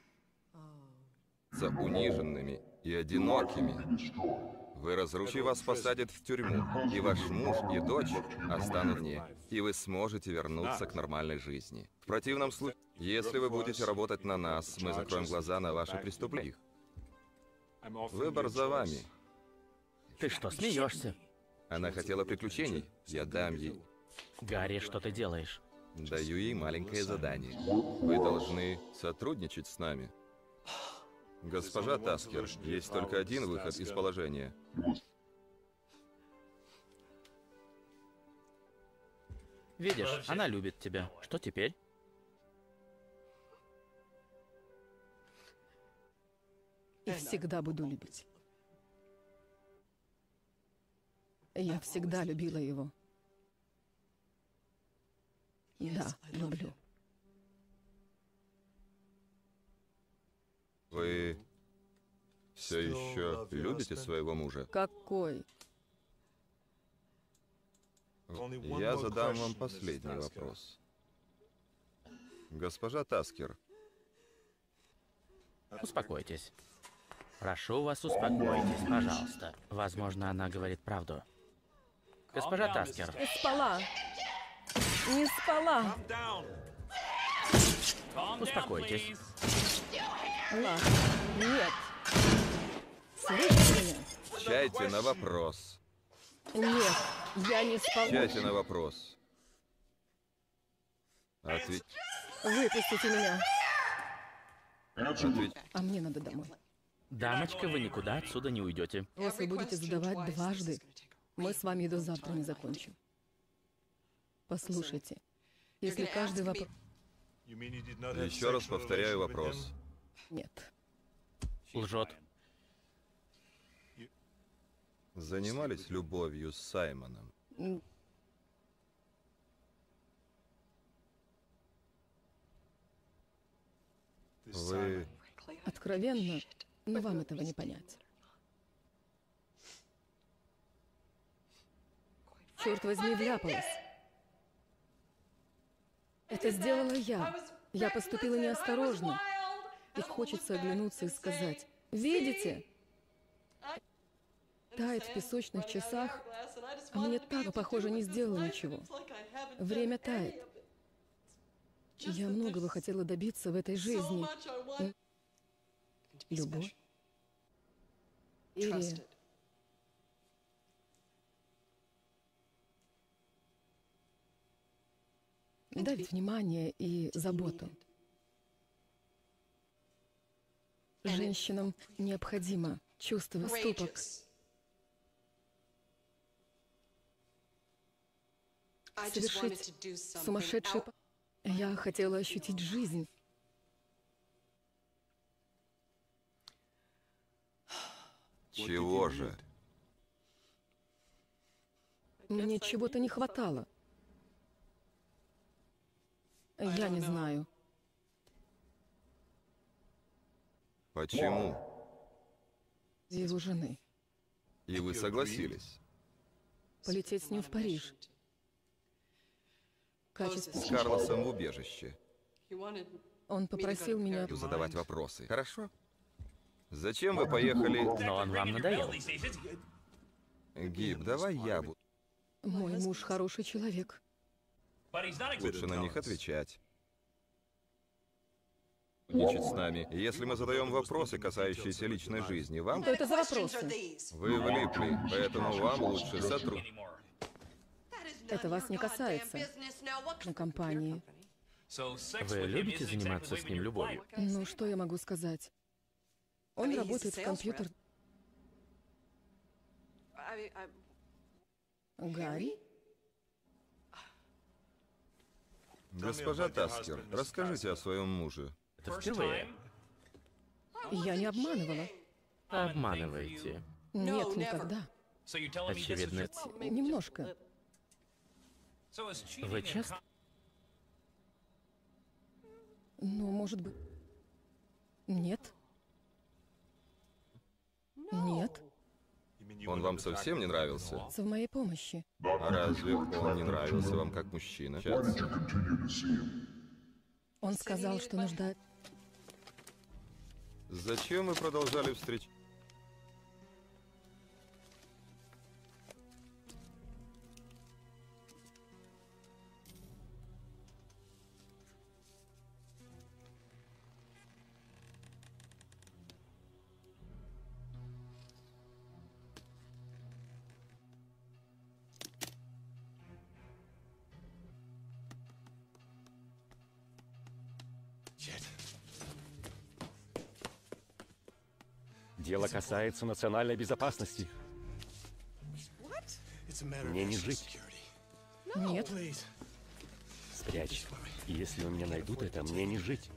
за униженными и одинокими. Вы разрушите, вас посадят в тюрьму, и ваш муж и дочь останут вне, и вы сможете вернуться к нормальной жизни. В противном случае, если вы будете работать на нас, мы закроем глаза на ваши преступления. Выбор за вами. Ты что, смеешься? Она хотела приключений, я дам ей. Гарри, что ты делаешь? Даю ей маленькое задание. Вы должны сотрудничать с нами. Госпожа Таскер, есть только один выход из положения. Видишь, она любит тебя. Что теперь? И всегда буду любить. Я всегда любила его. Да, люблю. Вы все еще любите своего мужа? Какой? Я задам вам последний вопрос. Госпожа Таскер. Успокойтесь. Прошу вас, успокойтесь, пожалуйста. Возможно, она говорит правду. Госпожа Таскер. Не спала. Не спала. Успокойтесь. Ладно. Нет. Слышите меня? Отвечайте на вопрос. Нет, я не спала. Отвечайте на вопрос. Ответь. Выпустите меня. Ответь. А мне надо домой. Дамочка, вы никуда отсюда не уйдете. Если будете задавать дважды, мы с вами и до завтра не закончим. Послушайте, если каждый вопрос... Еще раз повторяю вопрос. Нет. Лжет. Занимались любовью с Саймоном? Вы... Откровенно, но вам этого не понять. Черт возьми, вляпалась. Это сделала я. Я поступила неосторожно. И хочется оглянуться и сказать: видите? Тает в песочных часах, а мне так, похоже, не сделала ничего. Время тает. Я многого хотела добиться в этой жизни. Любовь. Доверие. Дать внимание и заботу. Женщинам необходимо чувство ступок. Совершить сумасшедший... Я хотела ощутить жизнь. Чего же? Мне чего-то не хватало. Я не знаю. Почему? Его жены. И вы согласились? Полететь с ним в Париж. Качество... С Карлосом в убежище. Он попросил меня... Задавать вопросы. Хорошо. Зачем вы поехали... Но он вам надоел. Гиб, давай я буду. Мой муж хороший человек. Лучше на них отвечать. Ничуть с нами. Если мы задаем вопросы, касающиеся личной жизни, вам... Что это за вопросы? Вы влипли, поэтому вам лучше сотрудничать. Это вас не касается. На компании. Вы любите заниматься с ним любовью? Ну, что я могу сказать? Он работает в компьютер... Гарри? Госпожа Таскер, расскажите о своем муже. Это впервые. Я не обманывала. Обманываете. Нет, никогда. Очевидно. Немножко. Вы часто? Ну, может быть... Нет. Нет. Он вам совсем не нравился? В моей помощи. А разве он не нравился вам как мужчина? Общаться? Он сказал, что нуждает... Зачем вы продолжали встречу? Дело касается национальной безопасности. Мне не жить. Нет. Спрячь. И если у меня найдут это, мне не жить.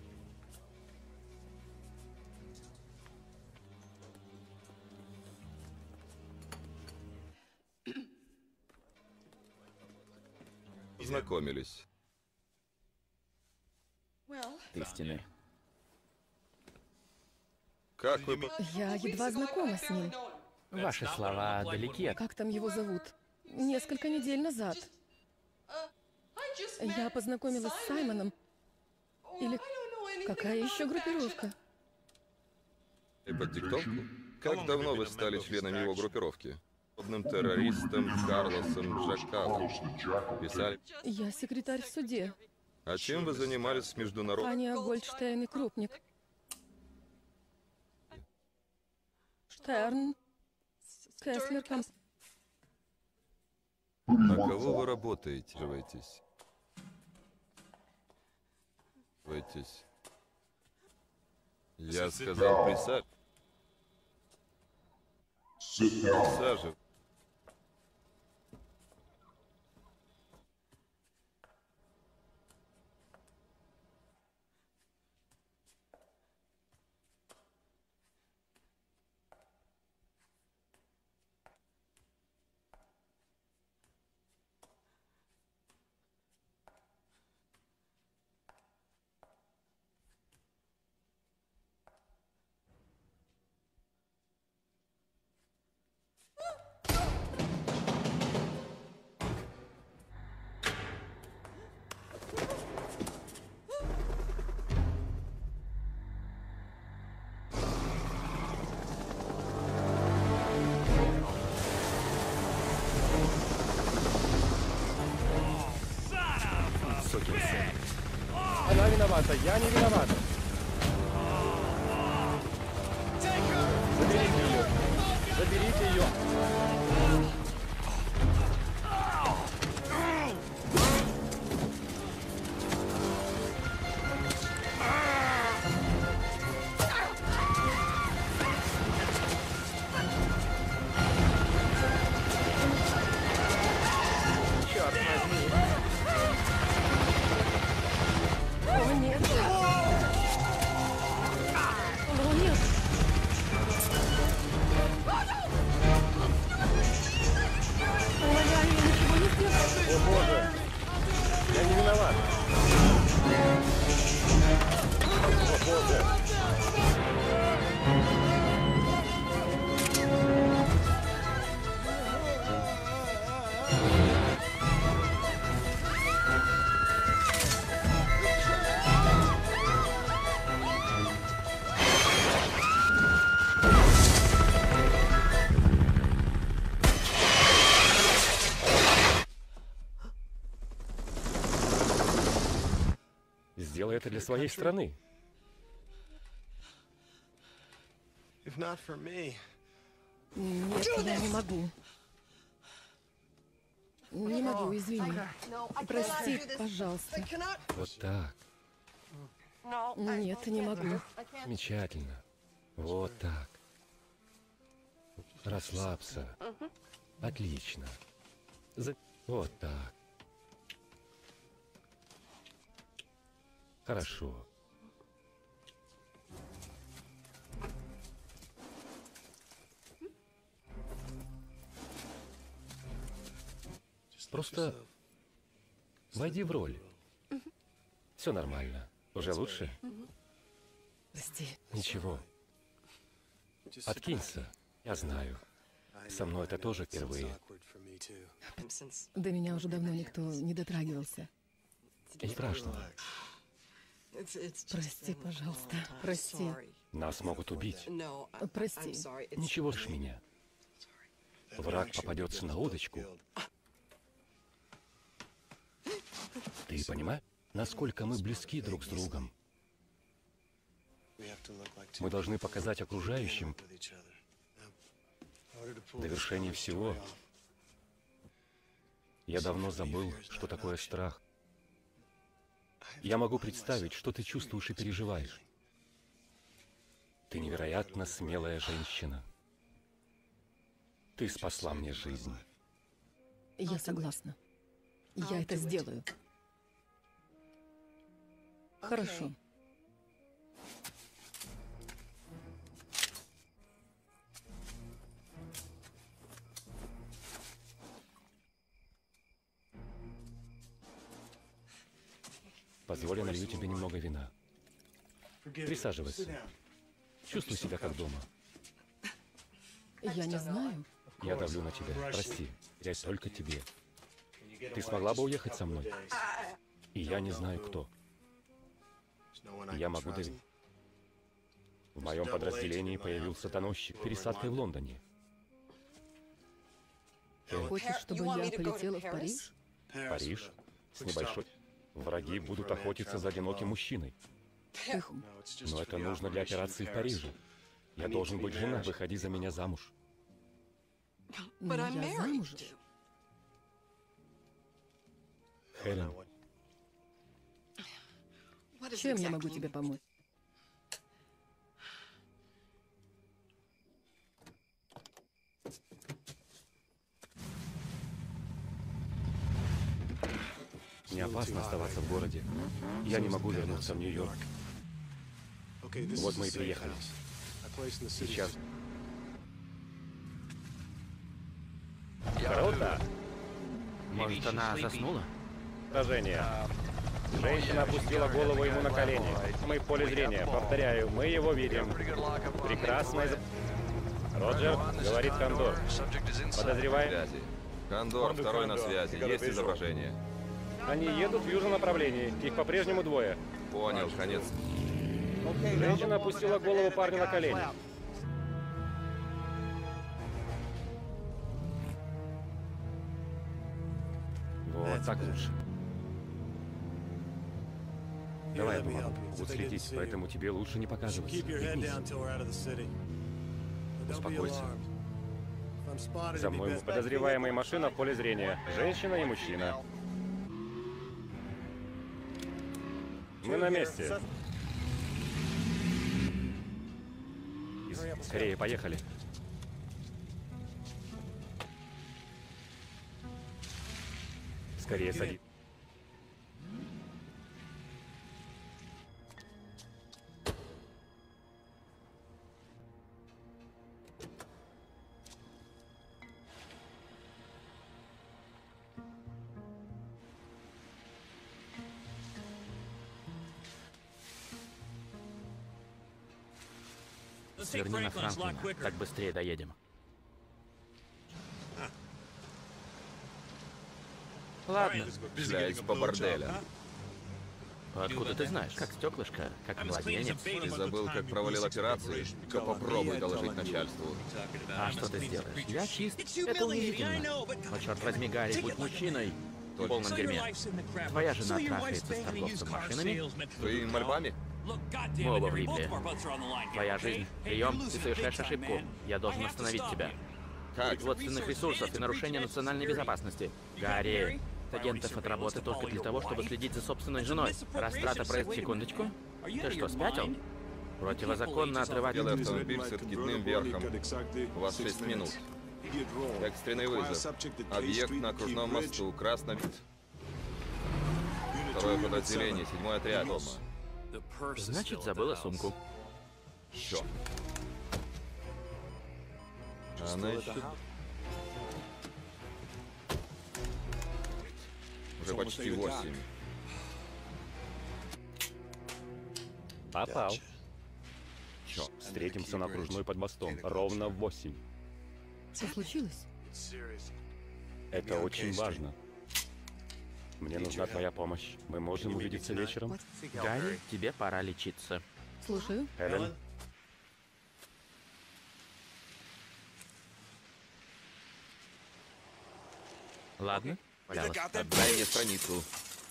Познакомились. Истины. Как вы... Я едва знакома с ним. Ваши слова далеки от... Как там его зовут? Несколько недель назад. Я познакомилась с Саймоном. Или какая еще группировка? И под диктовку? Как давно вы стали членами его группировки? Подобным террористом Карлосом Джакалом. Писали... Я секретарь в суде. А чем вы занимались с международным... Аня Гольдштейн и Крупник. Штерн. Кеслер. Ком... На кого вы работаете? Живаетесь? Живаетесь? Я сказал, присаживайтесь. Присаживайтесь. Она виновата, я не виновата. Заберите ее. Заберите ее. Черт возьми. О, нет. О, нет. О, я, я ничего не сделала. О боже, я не виноват. О боже. Сделай это для своей страны. Нет, я не могу. Не могу, извини. Прости, пожалуйста. Вот так. Нет, не могу. Замечательно. Вот так. Расслабься. Отлично. За- Вот так. Хорошо. Просто войди в роль. Все нормально. Уже лучше? Прости. Ничего. Откинься. Я знаю. Со мной это тоже впервые. До меня уже давно никто не дотрагивался. Не страшно. Прости, пожалуйста. Прости. Нас могут убить. Прости. Ничего ж меня. Враг попадется на удочку. Ты понимаешь, насколько мы близки друг с другом? Мы должны показать окружающим довершение всего. Я давно забыл, что такое страх. Я могу представить, что ты чувствуешь и переживаешь. Ты невероятно смелая женщина. Ты спасла мне жизнь. Я согласна. Я это сделаю. Хорошо. Позволь, я налью тебе немного вина. Присаживайся. Чувствуй себя как дома. Я не знаю. Я давлю на тебя. Прости. Я только тебе. Ты смогла бы уехать со мной? И я не знаю, кто. Я могу доверить. В моем подразделении появился тонущий пересадкой в Лондоне. Хочешь, чтобы я полетела в Париж? Париж? С небольшой... Враги будут охотиться за одиноким мужчиной. Но это нужно для операции в Париже. Я должен быть женат. Выходи за меня замуж. Но я замужем. Хелен, чем я могу тебе помочь? не опасно оставаться в городе. Я не могу вернуться в Нью-Йорк. Вот мы и приехали. Сейчас. Круто! Может, она заснула? Поражение. Женщина опустила голову ему на колени. Мы в поле зрения. Повторяю, мы его видим. Прекрасно. Роджер, говорит Кондор. Подозреваем. Кондор, второй на связи. Есть изображение. Они едут в южном направлении. Их по-прежнему двое. Понял, конец. Женщина опустила голову парня на колени. Вот так лучше. Давай, я помогу. Будут следить, поэтому тебе лучше не показываться. Успокойся. За мной подозреваемая машина в поле зрения. Женщина и мужчина. Мы на месте. Скорее, поехали. Скорее садись. Сверни на Франклина, так быстрее доедем. Ладно. Шляется по борделю. Откуда ты знаешь? Как стеклышко, как младенец. Ты забыл, как провалил операцию? Ка попробуй доложить начальству. А что ты сделаешь? Я чист. Это унизительно. Но черт возьми, Гарри, будь мужчиной. В полном дерьме. Твоя жена трахается с торговцем машинами. Вы мольбами? Мы оба влипли. Твоя жизнь. Прием, ты совершаешь ошибку. Я должен остановить тебя. Как? Производственных ресурсов и нарушение национальной безопасности. Гарри, агентов от работы только для того, чтобы следить за собственной женой. Растрата проезд... Секундочку. Ты что, спятил? Противозаконно отрывать... Белый автомобиль с откидным верхом. У вас шесть минут. Экстренный вызов. Объект на окружном мосту. Красно... Второе подразделение, седьмой отряд. Дома. Значит, забыла сумку. Чё? Она еще... Уже почти восемь. Попал. Чё? Встретимся на окружной под мостом. Ровно в восемь. Что случилось? Это очень важно. Мне нужна твоя помощь. Мы можем увидеться вечером? Гарри, тебе пора лечиться. Слушаю. Хелен? Ладно, пожалуйста. Отдай мне страницу.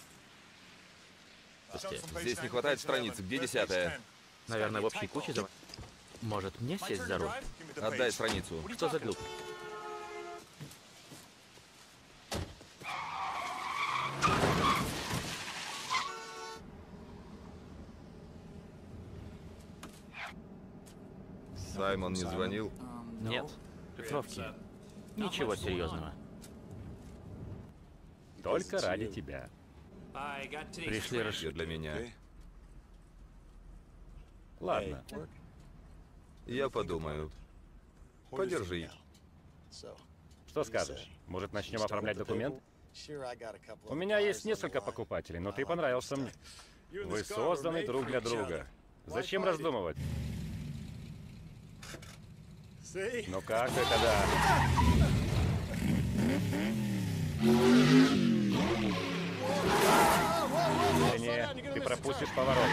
Здесь не хватает страницы. Где десятая? Наверное, в общей куче за... Может, мне сесть за руль? Отдай страницу. Что за глупость? Саймон не звонил? Нет. Шифровки. Ничего серьезного. Только ради тебя. Пришли расш... Для меня. Ладно. Я подумаю. Подержи. Что скажешь? Может, начнем оформлять документ? У меня есть несколько покупателей, но ты понравился мне. Вы созданы друг для друга. Зачем раздумывать? Ну как это да? Не, ты пропустишь поворот.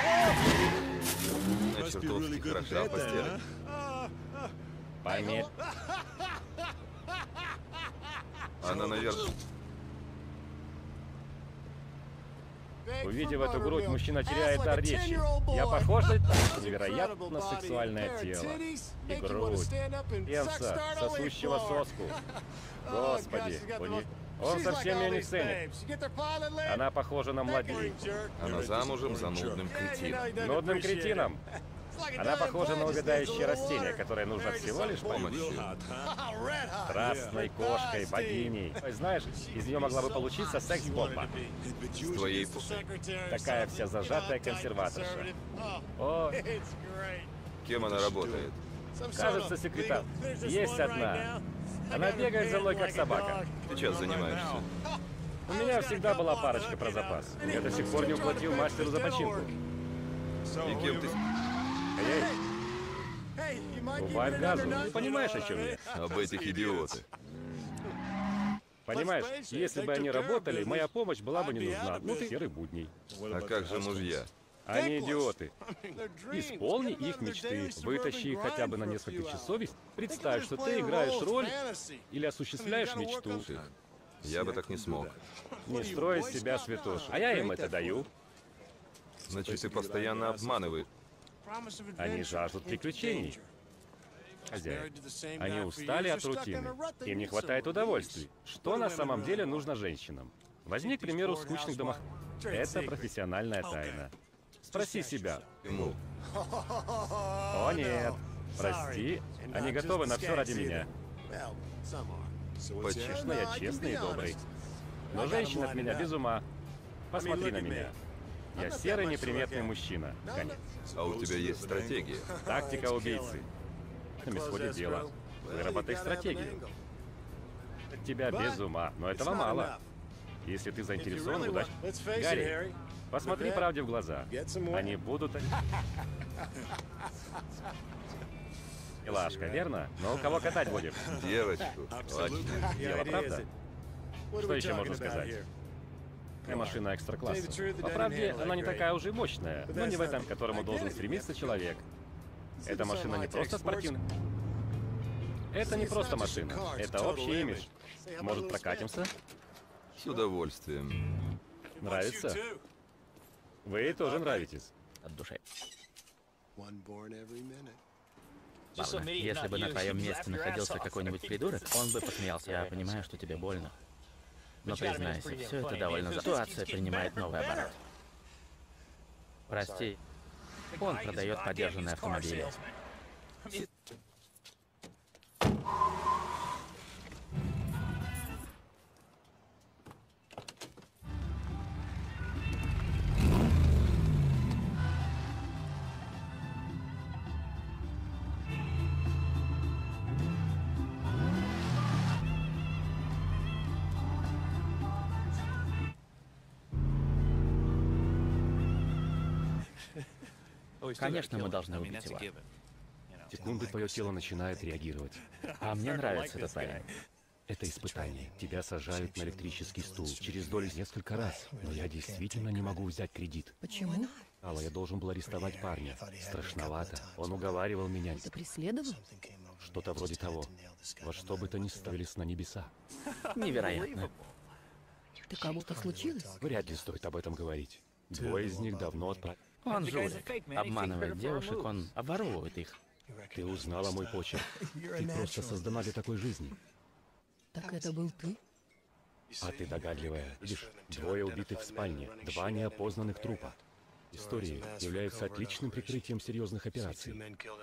На чертовски хороша постель. Пойми. Она, наверное... Увидев эту грудь, мужчина теряет дар речи. Я похож на невероятно сексуальное тело. И грудь. Пенса, сосущего соску. Господи, у них... Он совсем ее не ценит. Она похожа на младенца. Она замужем за нудным кретином. Нудным кретином? Она похожа на увядающее растение, которое нужно всего лишь помощью. Страстной кошкой, богиней. Знаешь, из нее могла бы получиться секс-бомба. С твоей... Такая вся зажатая консерваторша. О, Кем она работает? кажется, секретарь. Есть одна. Она бегает за мной, как собака. Сейчас занимаешься. У меня всегда была парочка про запас. Я до сих пор не уплатил мастеру за починку. И кем ты... Эй, убавь газу. Ты понимаешь, о чем я? Об этих идиотах. Понимаешь, если бы они работали, моя помощь была бы не нужна. Ну ты серый будний. А как же мужья? Они идиоты. Исполни их мечты. Вытащи их хотя бы на несколько часов. Представь, что ты играешь роль или осуществляешь мечту. Я бы так не смог. Не строй из себя святош. А я им это даю. Значит, ты постоянно обманываешь. Они жаждут приключений. Хозяин. Они устали от рутины. Им не хватает удовольствий. Что на самом деле нужно женщинам? Возьми, к примеру, скучных домах. Это профессиональная тайна. Спроси себя. Ему. О нет, прости, они готовы на все ради меня. Конечно, я честный и добрый. Но женщина от меня без ума. Посмотри на меня. Я серый неприметный мужчина. Конец. А у тебя есть стратегия? Тактика убийцы. На исходе дела. Выработай стратегию. От тебя без ума, но этого мало. Если ты заинтересован, удачи. Гарри, посмотри правде в глаза. Они будут... Милашка, верно? Но кого катать будем? Девочку. Точно. Дело, правда? Что еще можно сказать? Моя машина экстра-класса. По правде, она не такая уже мощная, но не в этом, к которому должен стремиться человек. Эта машина не просто спортивная. Это не просто машина. Это общий имидж. Может, прокатимся? С удовольствием. Нравится? Вы тоже нравитесь. От души. Ладно, если бы на твоем месте находился какой-нибудь придурок, он бы посмеялся. Я понимаю, что тебе больно. Но признайся, все это довольно... Ситуация принимает новый оборот. Прости, он продает подержанные автомобили. Конечно, мы должны убить его. секунды твое тело начинает реагировать. А мне нравится этот парень. Это испытание. Тебя сажают на электрический стул через долю несколько раз. Но я действительно не могу взять кредит. Почему? Алла, я должен был арестовать парня. Страшновато. Он уговаривал меня. Ты преследовал? Что-то вроде того. Во что бы то ни ставились на небеса. Невероятно. Ты кому-то случилось? Вряд ли стоит об этом говорить. Двое из них давно отправили. Он жулик. Обманывает девушек, он обворовывает их. Ты узнала мой почерк. Ты просто создана для такой жизни. Так это был ты? А ты догадливая. Видишь, двое убитых в спальне, два неопознанных трупа. Истории являются отличным прикрытием серьезных операций.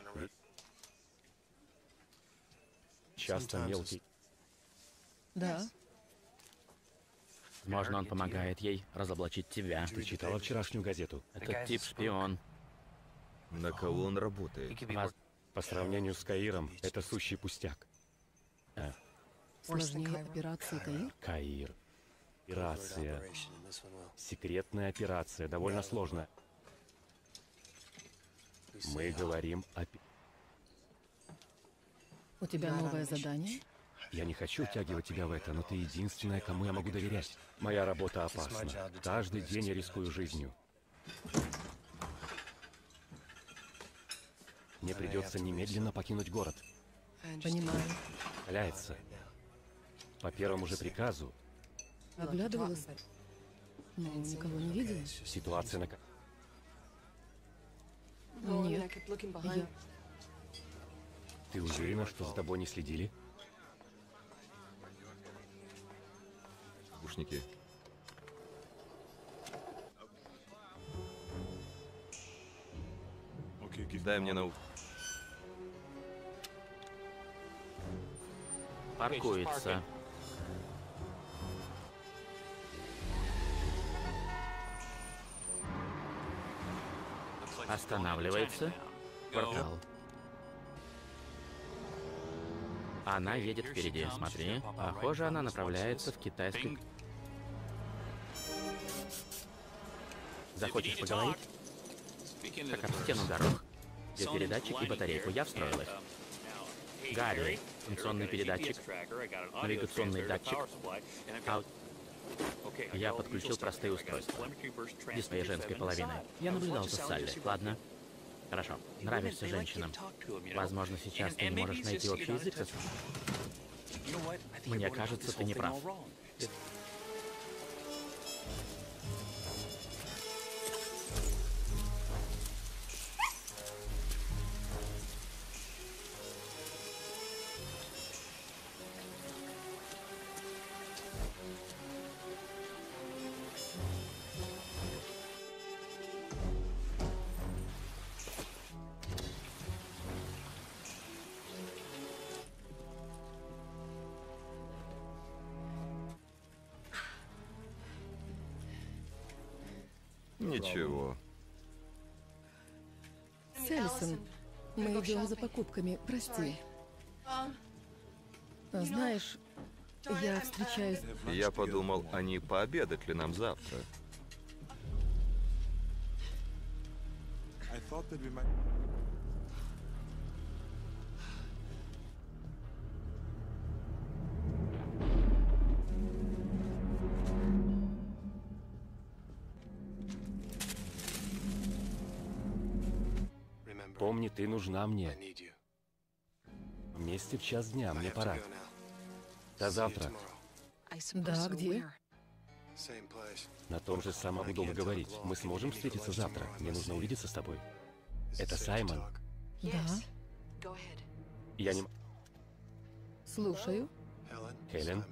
Часто мелкий. Да. Возможно, он помогает ей разоблачить тебя. Ты читала вчерашнюю газету? Этот тип шпион. На кого он работает? Вас... По сравнению с Каиром, это сущий пустяк. А, Сложнее операции Каир? Каир. Операция. Секретная операция. Довольно сложная. Мы говорим о... У тебя новое задание? Я не хочу втягивать тебя в это, но ты единственная, кому я могу доверять. Моя работа опасна. Каждый день я рискую жизнью. Мне придется немедленно покинуть город. Понимаю. Валяется. По первому же приказу. Оглядывалась? Но никого не видела? Ситуация на... Нет. Я... Ты уверена, что за тобой не следили? Ушники. Дай мне науку. Паркуется. Останавливается. Квартал. Она едет впереди, смотри. Похоже, она направляется в китайский... Захочешь поговорить? Как об стену дорог. Где передатчик и батарейку. Я встроил их. Гарри, функционный передатчик, навигационный датчик. А... Я подключил простые устройства. Дисплей женской половины. Я наблюдал за Салли. Ладно. Хорошо. Нравишься женщинам. Возможно, сейчас ты не можешь найти общий язык со... Мне кажется, ты не прав. Ничего. Селисон, мы идем за покупками, прости. Знаешь, я встречаюсь... Я подумал, а не пообедать ли нам завтра? Помни, ты нужна мне. Вместе в час дня, мне пора. До завтра. Да, где? На том же самом удобно говорить. Мы сможем встретиться завтра. Мне нужно увидеться с тобой. Это Саймон. Да. Я не... Слушаю. Хелен.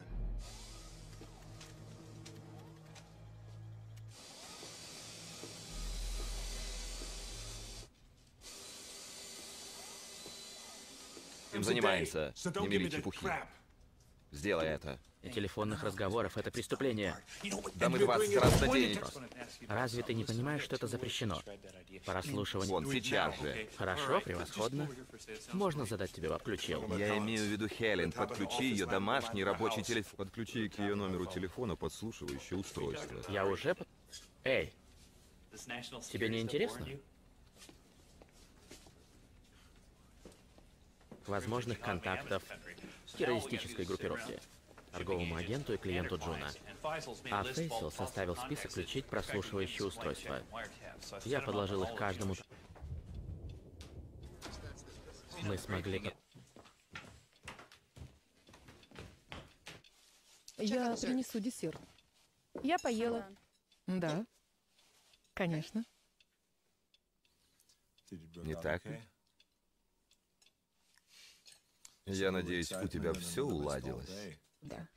Им занимается. Не мели чепухи. Сделай это. И телефонных разговоров — это преступление. Да мы двадцать раз на день. Разве ты не понимаешь, что это запрещено? Прослушивание. Вон, сейчас же. Хорошо, превосходно. Можно задать тебе вопрос? Включил. Я имею в виду Хелен. Подключи ее домашний рабочий телефон. Подключи к ее номеру телефона подслушивающее устройство. Я уже... под- Эй, тебе не интересно? возможных контактов террористической группировки, торговому агенту и клиенту Джуна. А Фейсал составил список включить прослушивающие устройства. Я подложил их каждому. Мы смогли... Я принесу десерт. Я поела. Да, конечно. Не так ли? Я надеюсь, у тебя все уладилось. Да.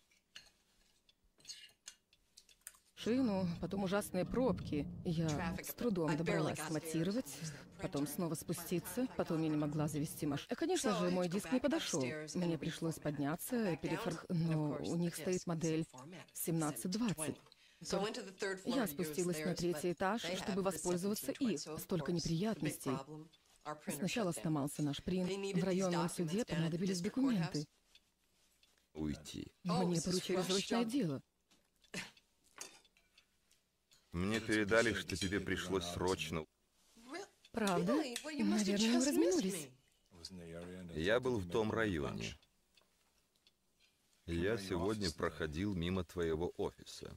Шину, потом ужасные пробки. Я с трудом добралась смонтировать, потом снова спуститься, потом я не могла завести машину. Конечно же, мой диск не подошел. Мне пришлось подняться, перефор... но у них стоит модель семнадцать двадцать. Я спустилась на третий этаж, чтобы воспользоваться их. Столько неприятностей. Сначала сломался наш принт. В районном суде понадобились документы. Уйти. Мне поручили срочное дело. Мне передали, что тебе пришлось срочно... Правда? Наверное, вы разминулись. Я был в том районе. Я сегодня проходил мимо твоего офиса.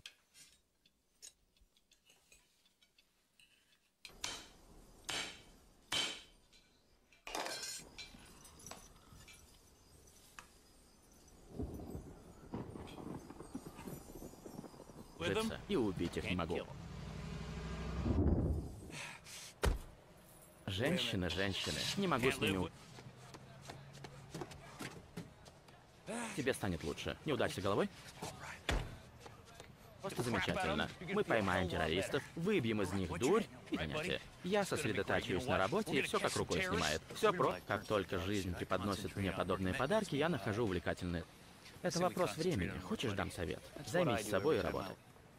И убить их не могу. Женщины, женщины. Не могу с ними... Тебе станет лучше. Неудача головой? Просто замечательно. Мы поймаем террористов, выбьем из них дурь и понятие. Я сосредотачиваюсь на работе, и все как рукой снимает. Все про... Как только жизнь преподносит мне подобные подарки, я нахожу увлекательные. Это вопрос времени. Хочешь, дам совет? Займись собой и работай.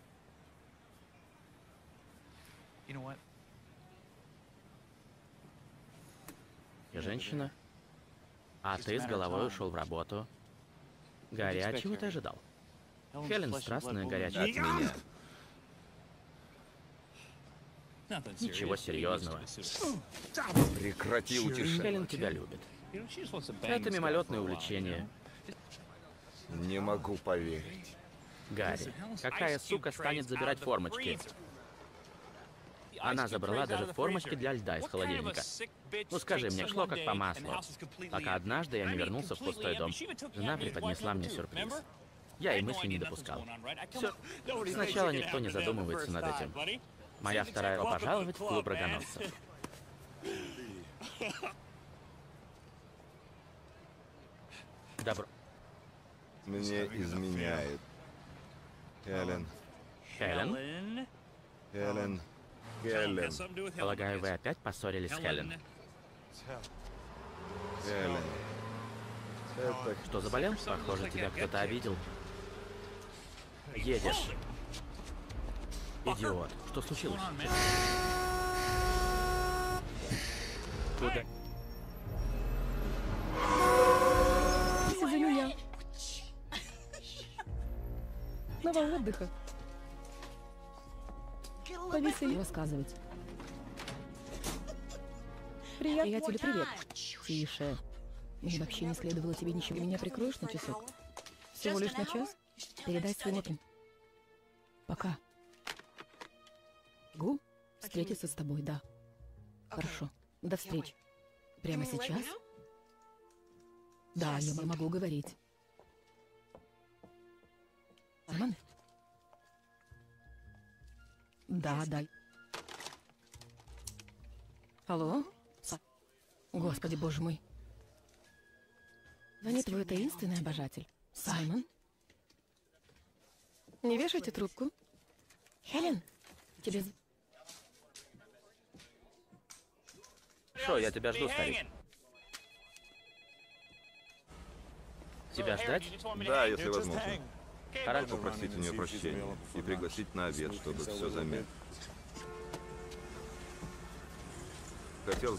Я женщина, а ты с головой ушел в работу. Гарри, а чего ты ожидал? Хелен страстная, горячая. От меня. Ничего серьезного. Прекрати утешать. Хелен тебя любит. Это мимолетное увлечение. Не могу поверить. Гарри, какая сука станет забирать формочки? Она забрала даже формочки для льда из холодильника. Ну скажи, мне шло как по маслу. Пока однажды я не вернулся в пустой дом. Жена преподнесла мне сюрприз. Я и мысли не допускал. Все. Сначала никто не задумывается над этим. Моя вторая — пожаловать в клуб рогоносцев. Добро. Мне изменяет. Хелен. Хелен? Хелен. Хелен. Полагаю, вы опять поссорились с Хелен? Хелен. Это... Что, заболел? Похоже, тебя кто-то обидел. Едешь. Идиот. Что случилось? Куда? Из-за меня. Снова отдыха. Повесели рассказывать. Приятелю, привет. Тише. Мне вообще не следовало тебе ничего. Меня прикроешь на часок? Всего лишь на час? Передай своему... Пока. Гу? Встретиться с тобой, да. Хорошо. До встречи. Прямо сейчас? Да, я могу говорить. Нормально? Да, дай. Алло? Господи, боже мой. Но не твой таинственный обожатель. Саймон? Не вешайте трубку. Хелен, тебе... Шо, я тебя жду, старик. Тебя ждать? Да, если возможно. Хорошо. Попросить у нее прощения и пригласить на обед, чтобы все заметить. Хотел...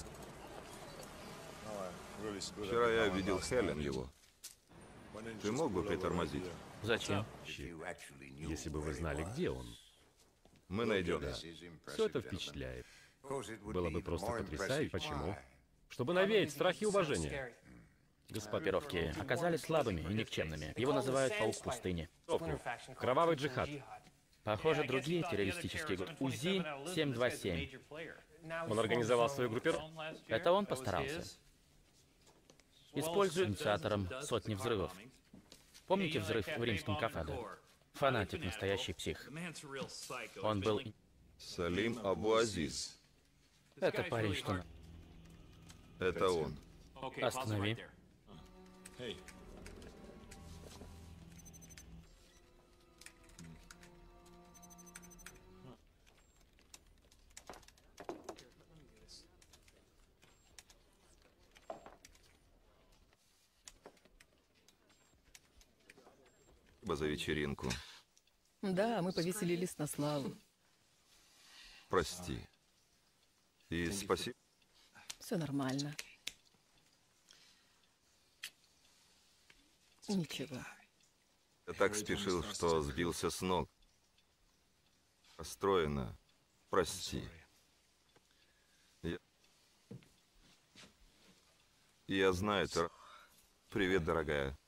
Вчера я видел Хелен его. Ты мог бы притормозить? Зачем? Если бы вы знали, где он. Мы найдем. Да. Все это впечатляет. Было бы просто потрясающе. Почему? Чтобы навеять страх и уважение. Группировки оказались слабыми и никчемными. Его называют «Паук пустыни». Кровавый джихад. Похоже, другие террористические группы. УЗИ семь два семь. Он организовал свою группировку? Это он постарался. Используя инициатором сотни взрывов. Помните взрыв в римском кафе? Фанатик, настоящий псих. Он был... Салим Абу-Азиз. Это парень, что... Это он. Останови. Спасибо за вечеринку. Да, мы повеселились на славу. Прости. И спасибо. Все нормально. Ничего. Я так спешил, что сбился с ног. Расстроена. Прости. Я... Я знаю, ты... Привет, дорогая.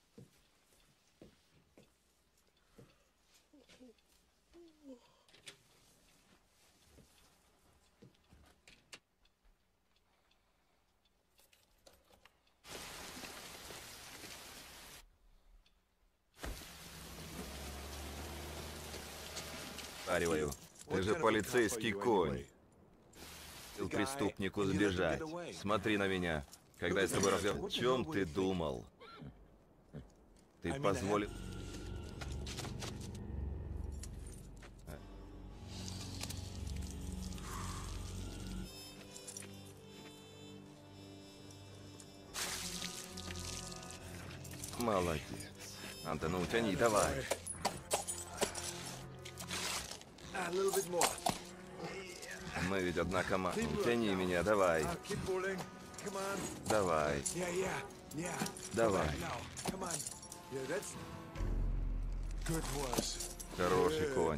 Ариваю. Ты же полицейский конь. Преступнику сбежать. Смотри на меня. Когда я с тобой разговаривал, о чем ты думал? Ты позволил... Молодец. Анта, ну тяни, давай. Мы ведь одна команда. Тяни меня, давай. Давай. Давай. Хороший конь.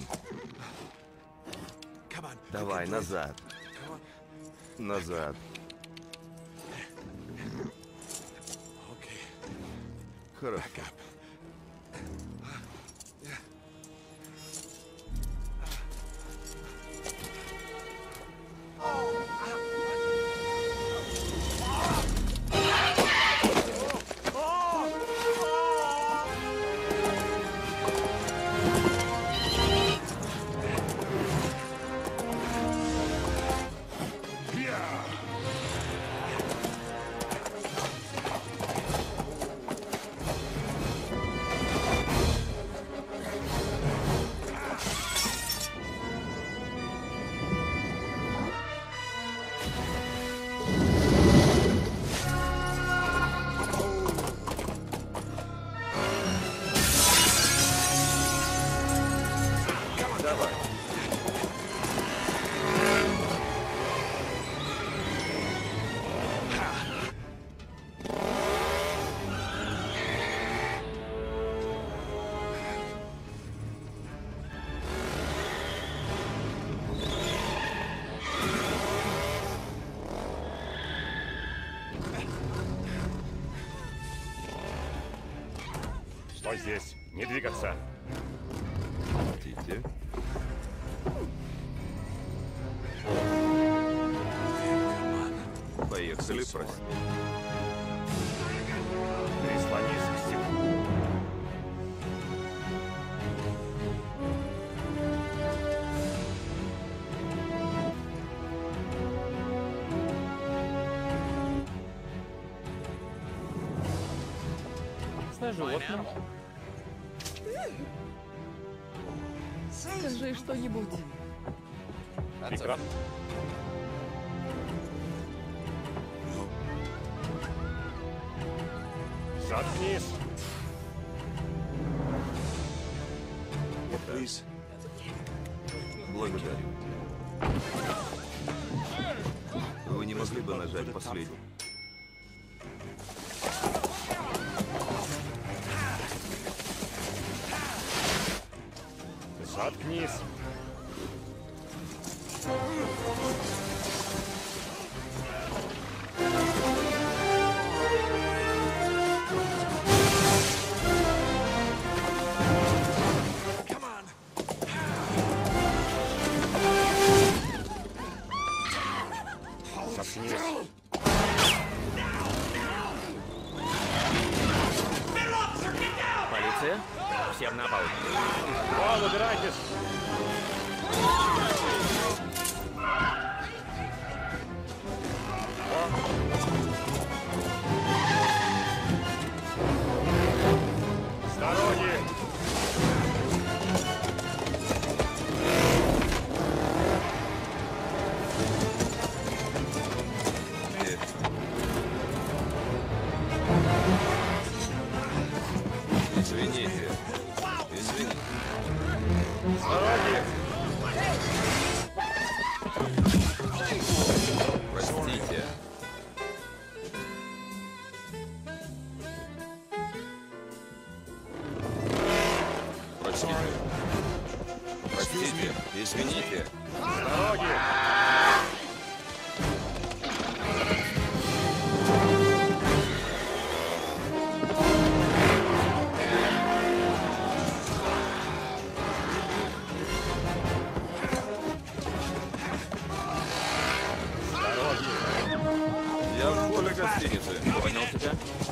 Давай, назад. Назад. Хорошо. Стой здесь, не двигаться. Простите. Поехали, прости. Прислонись к стеклу. Животным. Скажи что-нибудь. Микрофон. Заткнись. Благодарю. Вы не могли бы нажать последний? Заткнись. Извините. С дороги! Я в школе гостиницы. Понял тебя.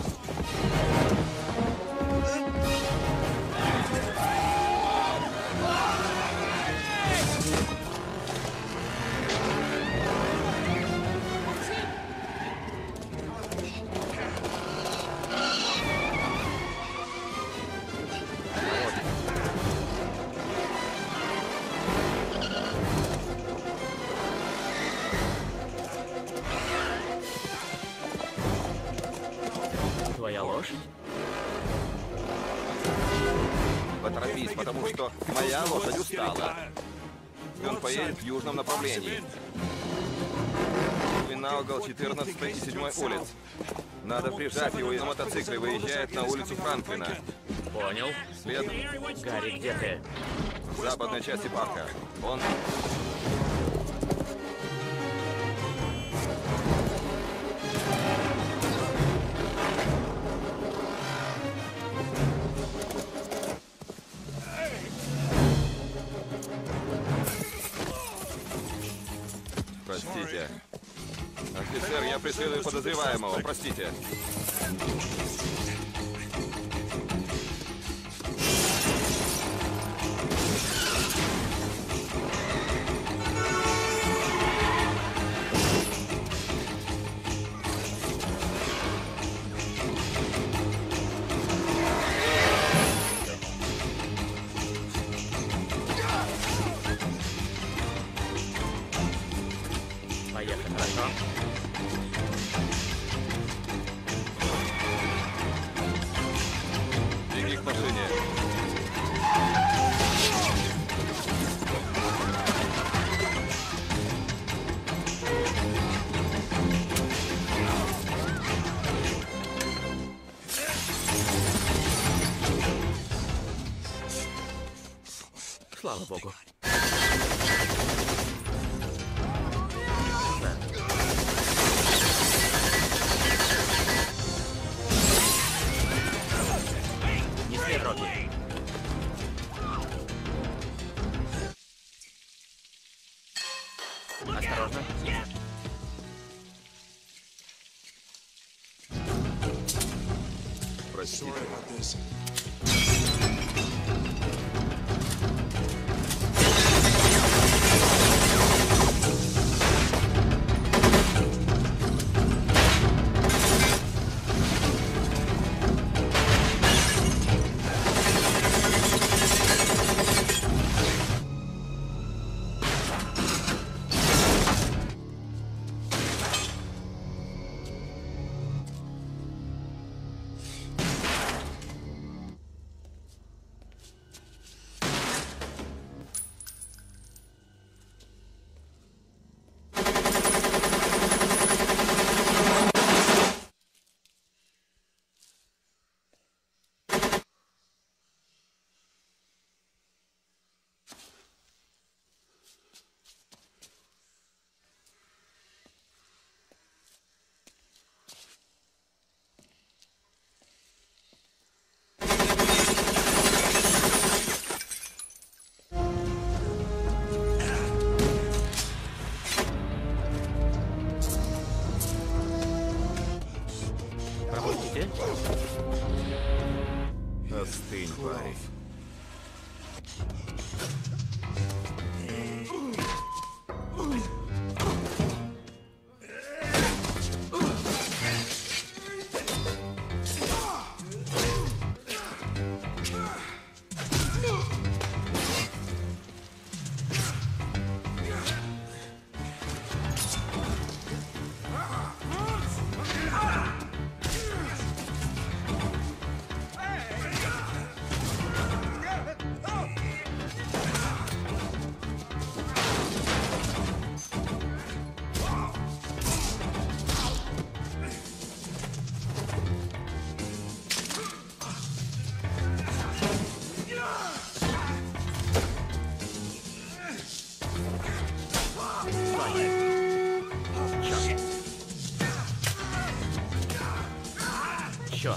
Твоя лошадь? Поторопись, потому что моя лошадь устала. И он поедет в южном направлении. И на угол четырнадцатой и седьмой улиц. Надо прижать его, и на мотоцикле выезжает на улицу Франклина. Понял. След Гарри, где ты? в западной части парка. Он... Простите. Офицер, я преследую подозреваемого. Простите. Поехали, хорошо? Беги к машине. Слава богу. Не с дороги. Осторожно. Простите. еще.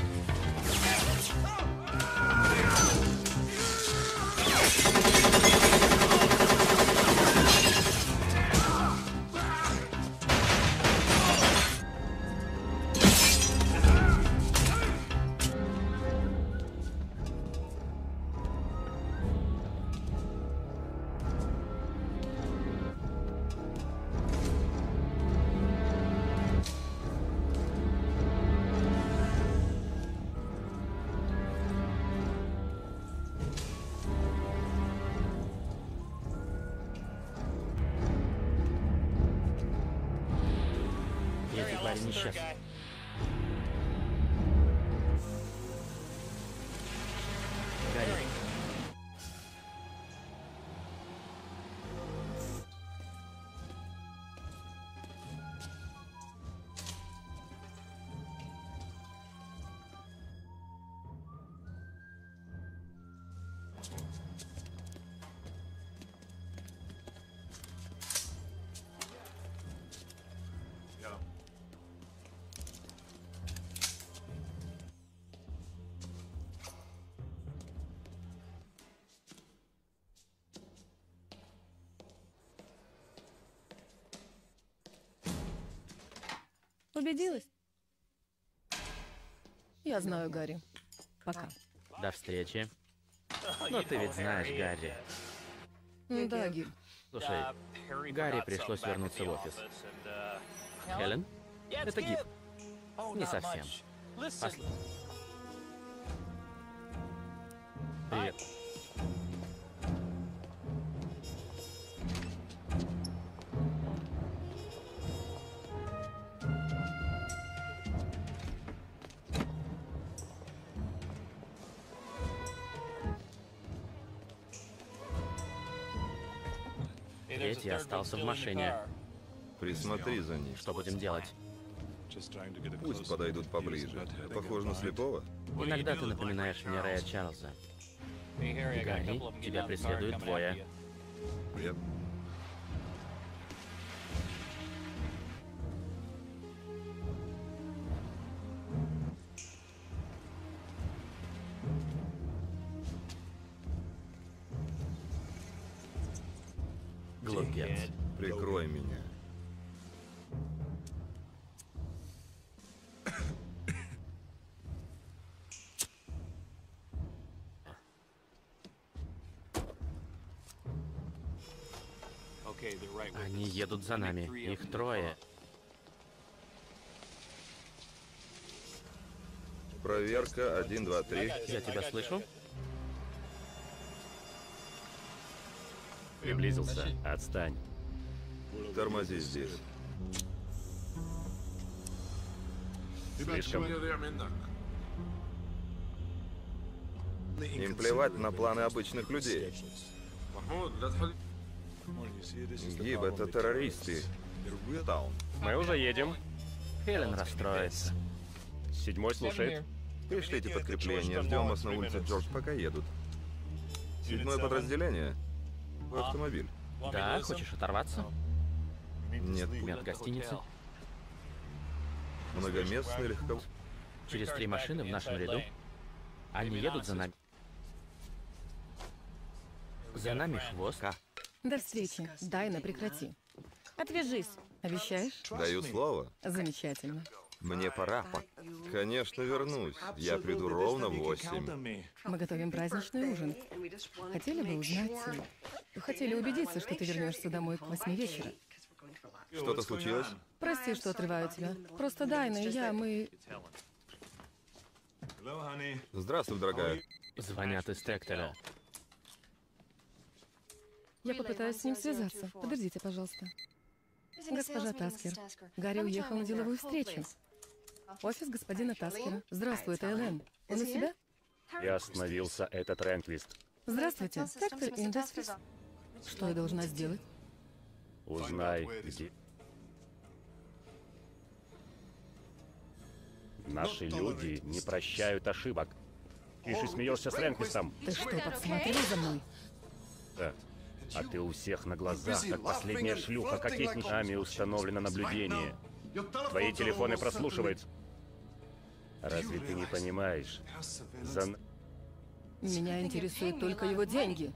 Парень исчез. Гарри. Убедилась? Я знаю Гарри. Пока. До встречи. Ну, ты ведь знаешь Гарри. Да, Гиб. Слушай, Гарри пришлось вернуться в офис. Хелен? Это Гиб. Не совсем. Послушай. Привет. Третий остался в машине. Присмотри за ним. Что будем делать? Пусть подойдут поближе. Похоже на слепого. Иногда ты напоминаешь мне Рэя Чарльза. Гарри, тебя преследуют двое. Привет. Глупец. Прикрой меня. Они едут за нами. Их трое. Проверка один, два, три. Я тебя слышу? Приблизился. Отстань. Тормози здесь. Слишком. Им плевать на планы обычных людей. Гиб, это террористы. Таун. Мы уже едем. Хелен расстроится. Седьмой слушает. Пришлите подкрепление. Ждем вас на улице Джордж, пока едут. Седьмое подразделение. Автомобиль. Да, хочешь оторваться? Нет. Медгостиницы. Многоместный легко. Через три машины в нашем ряду. Они едут за нами. За нами хвост. До встречи. Дайна, прекрати. Отвяжись. Обещаешь? Даю слово. Замечательно. Мне пора. Конечно, вернусь. Я приду ровно в восемь. Мы готовим праздничный ужин. Хотели бы узнать... Хотели убедиться, что ты вернешься домой к восьми вечера. Что-то случилось? Прости, что отрываю тебя. Просто Дайна и я, мы... Здравствуй, дорогая. Звонят из Тектеля. Я попытаюсь с ним связаться. Подождите, пожалуйста. Госпожа Таскер, Гарри уехал на деловую встречу. Офис господина Таскера. Здравствуй, это Элен. Он у себя? Я остановился, это Тренквист. Здравствуйте, Тектор Индастрис. Что я должна сделать? Узнай, где... Наши люди не прощают ошибок. Ты же смеешься с Тренквистом. Ты что, подсмотрел за мной? Да. А ты у всех на глазах, как последняя шлюха, кокетничать. Нами установлено наблюдение. Твои телефоны прослушиваются. Разве ты не понимаешь? За... Меня интересуют только его деньги.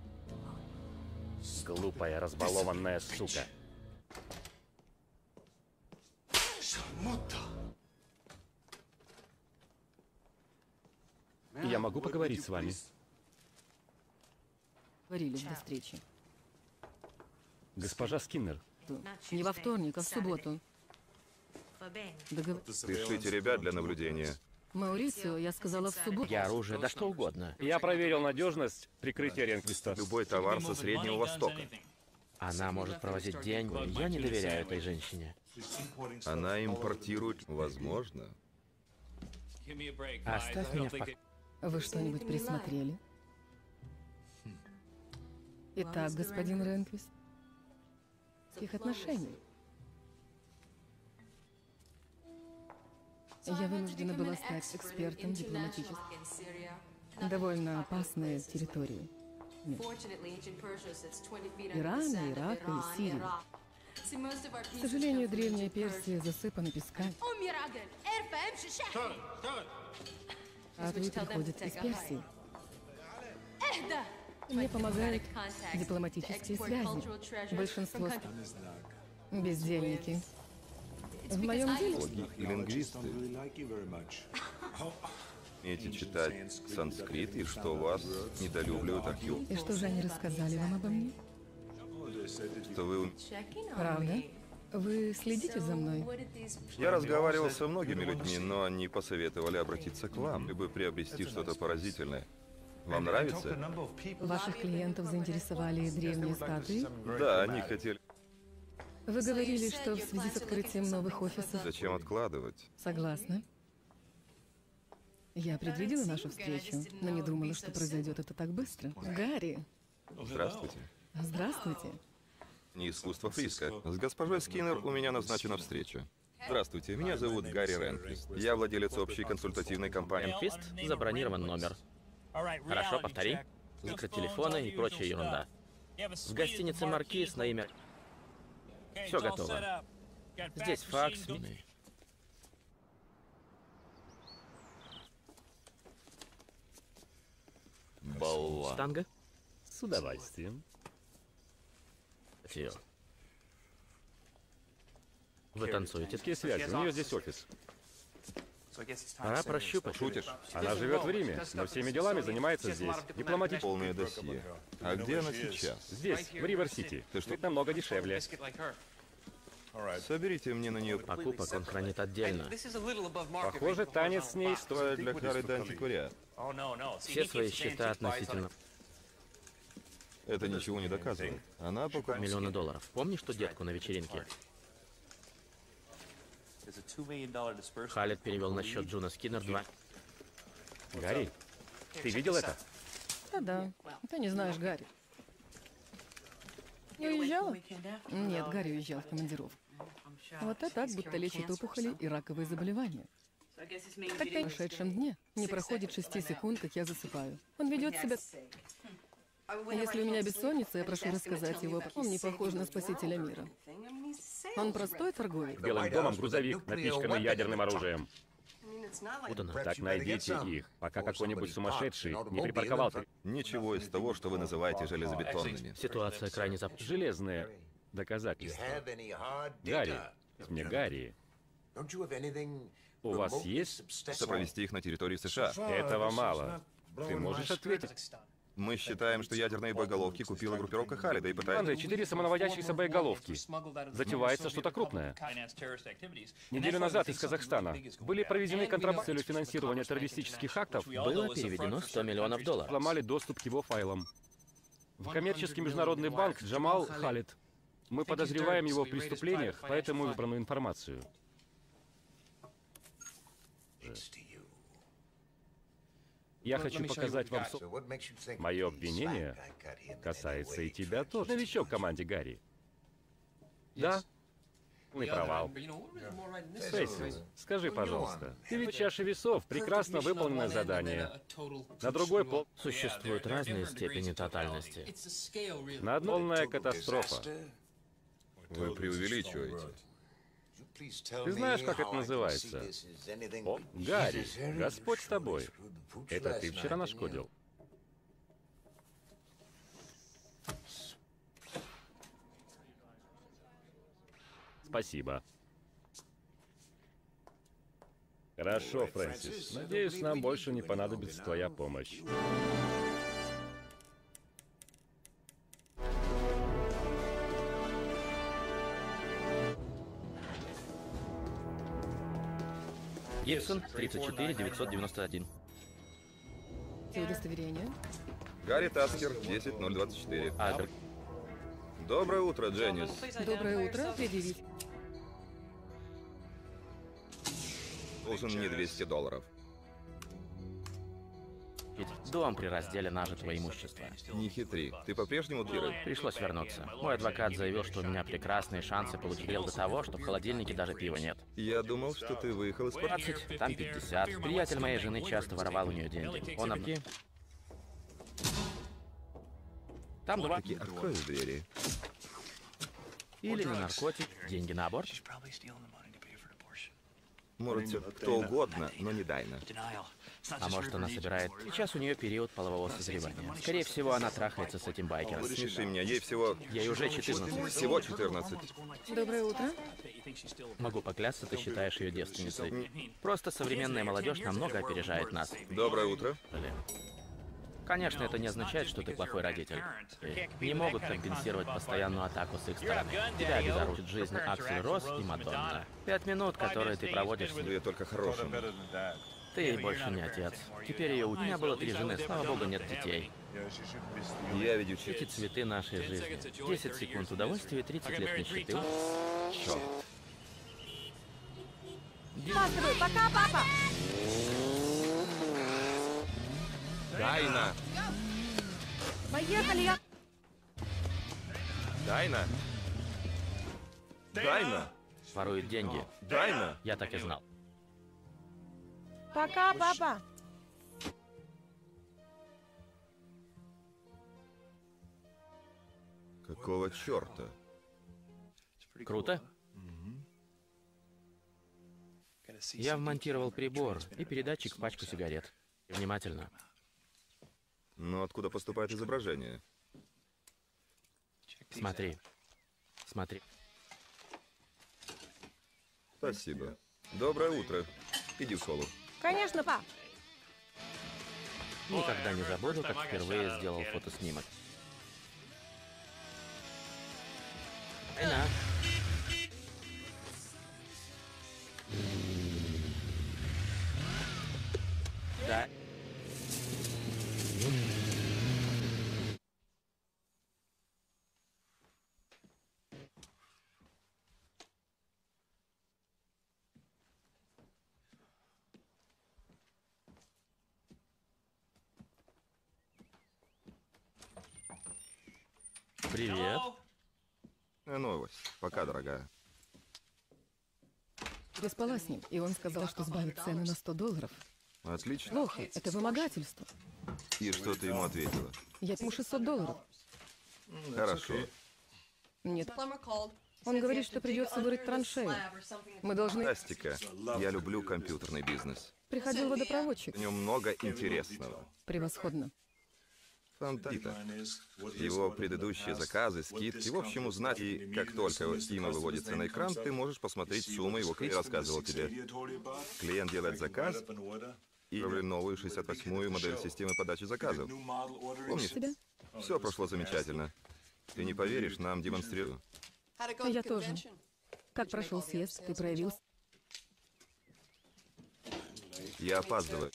Глупая, разбалованная сука. Я могу поговорить с вами? Говорились до встречи. Госпожа Скиннер. Не во вторник, а в субботу. Догов... Пришлите ребят для наблюдения. Маурицио, я сказала в субботу. Я оружие, да что угодно. Я проверил надежность прикрытия Ренквиста. Любой товар со Среднего Востока. Она может провозить деньги. Я не доверяю этой женщине. Она импортирует, возможно. Оставь меня в покое. Вы что-нибудь присмотрели? Итак, господин Ренквист, их отношений. Я вынуждена была стать экспертом дипломатическим. Довольно опасные территории. Ирана, Ирака и Сирии. К сожалению, древняя Персия засыпана песками. Ответ приходит из Персии. Мне помогают дипломатические связи. Большинство бездельники. В моем деле... И лингвисты. Умеете читать санскрит, и что вас недолюбливают архив. И что же они рассказали вам обо мне? Что вы... Правда? Вы следите за мной? Я разговаривал со многими людьми, но они посоветовали обратиться к вам, чтобы приобрести что-то поразительное. Вам нравится? Ваших клиентов заинтересовали древние статуи? Да, они хотели... Вы говорили, что в связи с открытием новых офисов... Зачем откладывать? Согласна. Я предвидела нашу встречу, но не думала, что произойдет это так быстро. Гарри! Здравствуйте. Здравствуйте. Не искусство Фриска. С госпожой Скиннер у меня назначена встреча. Здравствуйте, меня зовут Гарри Ренквист. Я владелец общей консультативной компании. Ренквист, забронирован номер. Хорошо, повтори. Закрыть телефоны и прочая ерунда. В гостинице «Маркиз» на имя... Все готово. Здесь факс. Болван. Танго? С удовольствием. Фил. Вы танцуете? Какие связи? У нее здесь офис. Пора прощупать. Шутишь? Она живет в Риме, но всеми делами занимается здесь. Дипломатически. Полное досье. А где она сейчас? Здесь, в Ривер-Сити. Ты что, намного дешевле. Соберите мне на нее... Покупок он хранит отдельно. Похоже, танец с ней стоит... Для Харрида антиквариат. Все свои счета относительно Это ничего не доказывает. Она покупает... миллиона долларов. Помнишь ту детку на вечеринке? Халид перевел на счет Джуна Скиннер два. Гарри, ты видел это? Да-да. Ты не знаешь Гарри. Не уезжала? Нет, Гарри уезжал в командировку. Вот это так, будто лечит опухоли и раковые заболевания. Так в прошедшем дне не проходит шести секунд, как я засыпаю. Он ведет себя... Если у меня бессонница, я прошу рассказать его. Он не похож на спасителя мира. Он простой торговец. Белым домом грузовик, напичканный ядерным оружием. Удано. Так найдите их, пока какой-нибудь сумасшедший не припарковал. Ничего из того, что вы называете железобетонными. Ситуация крайне зап... Железные доказательства. Гарри, мне Гарри, у вас есть... Что провести их на территории США. Этого мало. Ты можешь ответить? Мы считаем, что ядерные боеголовки купила группировка Халида и пытается... Андрей, четыре самонаводящихся боеголовки. Затевается что-то крупное. Неделю назад из Казахстана были проведены контрабанды с целью финансирования террористических актов. Было переведено сто миллионов долларов. Ломали доступ к его файлам. В коммерческий международный банк Джамал Халид. Мы подозреваем его в преступлениях, поэтому выбранную информацию. Я хочу показать вам... Мое обвинение касается и тебя тоже. Новичок в команде, Гарри. Да? Полный провал. Стейси, скажи, пожалуйста, ты ведь чаша весов, прекрасно выполненное задание. На другой пол... Существуют разные степени тотальности. На одну полная катастрофа. Вы преувеличиваете. Ты знаешь, как это называется? О, Гарри, Господь с тобой. Это ты вчера нашкодил. Спасибо. Хорошо, Фрэнсис. Надеюсь, нам больше не понадобится твоя помощь. Гибсон, тридцать четыре девятьсот девяносто один. И удостоверение? Гарри Таскер, десять ноль двадцать четыре. Адрес. Доброе утро, Дженнис. Доброе утро. Предъявить. Должен мне двести долларов. Ведь дом при разделе нажитого имущества. Не хитри. Ты по-прежнему дурак? Пришлось вернуться. Мой адвокат заявил, что у меня прекрасные шансы получить дел до того, что в холодильнике даже пива нет. Я думал, что ты выехал из под... двадцать, там пятьдесят. Приятель моей жены часто воровал у нее деньги. Он обги... Там два. Таки открой двери. Или на наркотик, деньги на аборт. Может, кто угодно, но не Дайна. А может, она собирает... Сейчас у нее период полового созревания. Скорее всего, она трахается с этим байкером. Смеши меня, ей всего... Ей уже четырнадцать. Всего четырнадцать. Доброе утро. Могу поклясться, ты считаешь ее девственницей. Просто современная молодежь намного опережает нас. Доброе утро. Блин. Конечно, это не означает, что ты плохой родитель. Не могут компенсировать постоянную атаку с их стороны. Тебя обезоружит жизнь Аксель Росс и Мадонна. Пять минут, которые ты проводишь с ней. Я только хорошим. Ты больше не отец. Теперь ее у меня было три жены, слава богу, нет детей. Я видю Эти цветы нашей жизни. десять секунд удовольствия и тридцать лет нищеты. Черт. Опаздываю, пока, папа! Дайна! Поехали, я... Дайна! Дайна! Воруют деньги. Дайна! Я так и знал. Пока, папа! Какого черта? Круто? Я вмонтировал прибор и передатчик в пачку сигарет. Внимательно. Но откуда поступает изображение? Смотри. Смотри. Спасибо. Доброе утро. Иди в школу. Конечно, пап. Никогда не забуду, как впервые сделал фотоснимок. Айна. Да. Привет. Новость. Пока, дорогая. Я спала с ним, и он сказал, что сбавит цены на сто долларов. Отлично. Плохо, это вымогательство. И что ты ему ответила? Я ему шестьсот долларов. Хорошо. Нет. Он говорит, что придется вырыть траншею. Мы должны... Фантастика. Я люблю компьютерный бизнес. Приходил водопроводчик. В нем много интересного. Превосходно. Фантастика. Его предыдущие заказы, скидки, в общем, узнать, и как только имя выводится на экран, ты можешь посмотреть сумму его, я рассказывал тебе. Клиент делает заказ и новую шестьдесят восьмую модель системы подачи заказов. Помнишь? Тебя? Все прошло замечательно. Ты не поверишь, нам демонстрирую. Я тоже. Как прошел съезд? Ты проявился? Я опаздываю.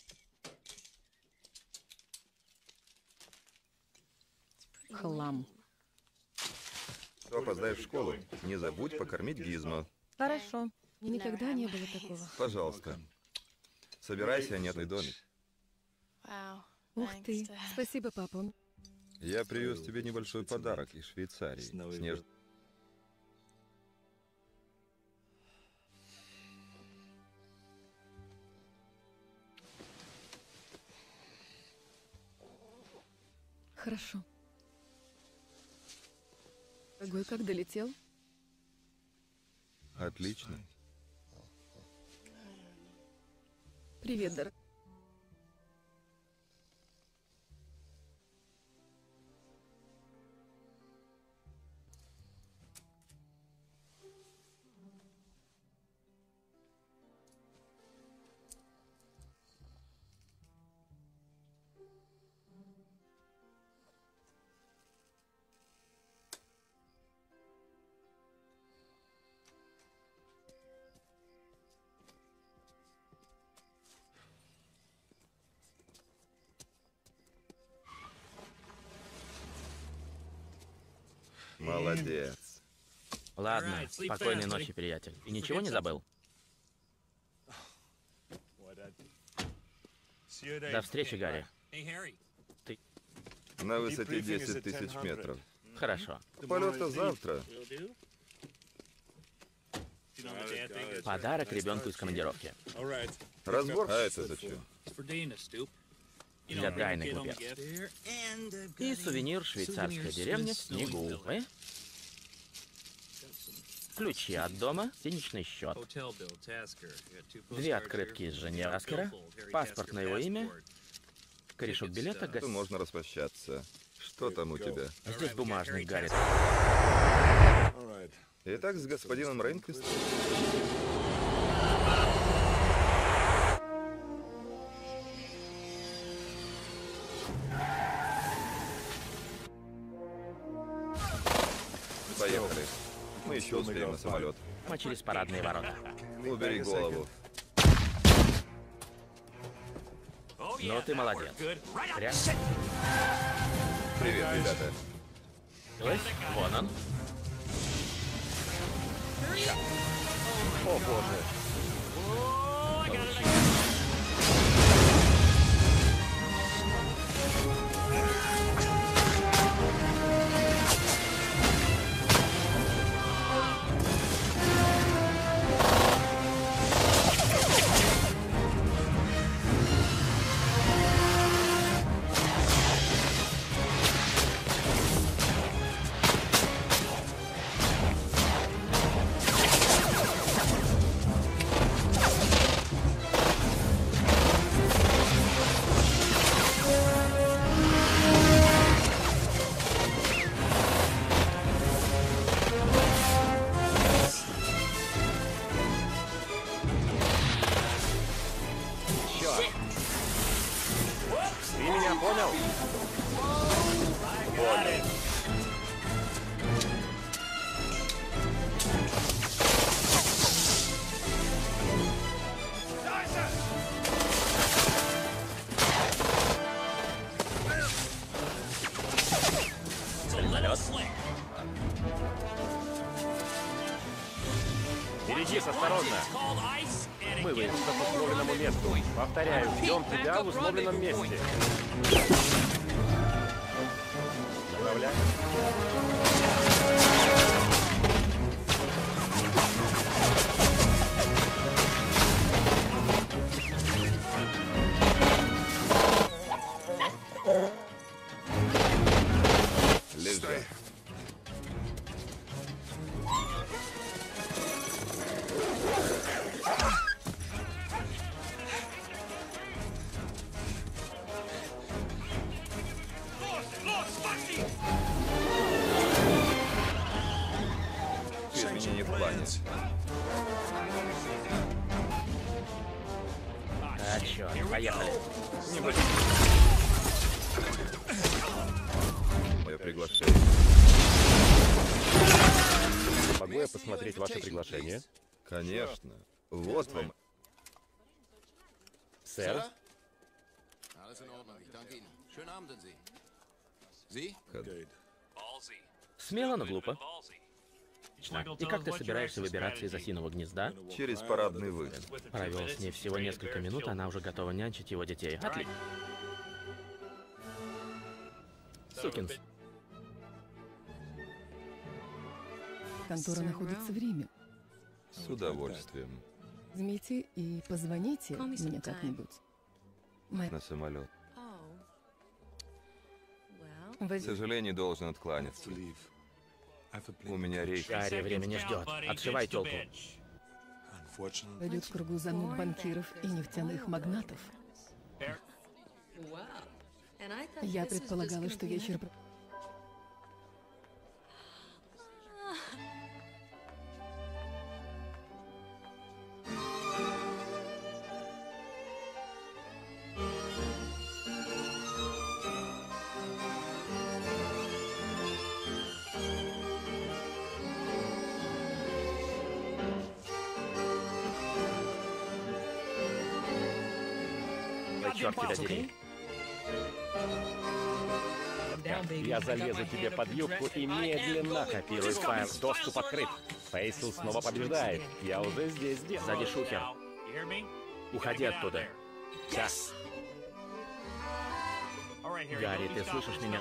Хлам. Ты опоздаешь в школу. Не забудь покормить Гизмо. Хорошо. Никогда не было такого. Пожалуйста. Собирайся, нетный домик. Ух ты. Спасибо, папа. Я привез тебе небольшой подарок из Швейцарии. Снеж... Хорошо. Дорогой, как долетел? Отлично. Привет, дорогой. Молодец. Ладно, спокойной ночи, приятель. И ничего не забыл? До встречи, Гарри. Ты... На высоте десять тысяч метров. Хорошо. Полет-то завтра. Подарок ребенку из командировки. Разбор? А это зачем? Для Дайны Губер. И сувенир швейцарская деревня в снегу. Э? Ключи от дома, денежный счет. Две открытки из Женевы Аскера, паспорт на его имя, корешок билета, гостиница. Можно распрощаться. Что там у тебя? Здесь бумажник, Гарри. Итак, с господином Рейнквистом. Поехали. Мы еще успеем на самолет. Мы через парадные ворота. Убери голову. Ну ты молодец. Прям. Привет, ребята. Ой, вон он. О, боже. Ты меня понял? Понял. Самолет. Берегись, осторожно. Мы выйдем к условленному месту. Повторяю, ждем тебя в условленном месте. Направляй. Лежи. Извини, не в плане. А, черт, поехали. Не боись. Мое приглашение. Могу я посмотреть ваше приглашение? Конечно. Вот вам. Сэр? Смело, но глупо. И как ты собираешься выбираться из осиного гнезда? Через парадный выход. Провел с ней всего несколько минут, она уже готова нянчить его детей. Отлично. Сукинс. Контора находится в Риме. С удовольствием. Возьмите и позвоните мне как-нибудь. Моя- На самолет. К Воз- сожалению, должен откланяться. У меня рейс. Гарри, время не ждет. Отшивай телку. Пойдет в кругу зануд банкиров и нефтяных магнатов. Я предполагала, что вечер... Черт тебя дери. Я залезу тебе под юбку и медленно копирую файл. Доступ открыт. Фейсл снова побеждает. Я уже здесь. Сзади шухер. Уходи оттуда. Сейчас. Гарри, ты слышишь меня?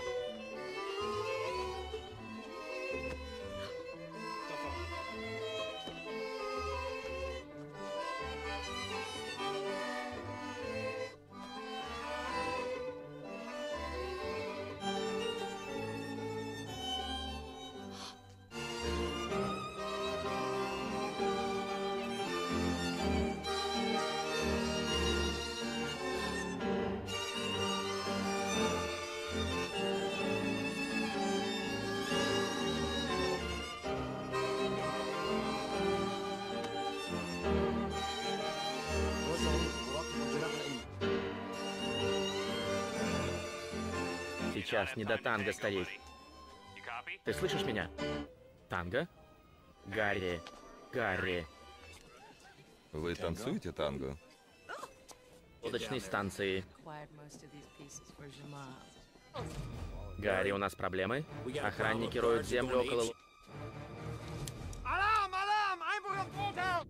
Сейчас не до танго стоит. Ты слышишь меня? Танго? Гарри, Гарри. Вы танцуете танго? Лодочной станции. Гарри, у нас проблемы? Охранники роют землю около... Alarm! Alarm! Einbruch im Boothaus!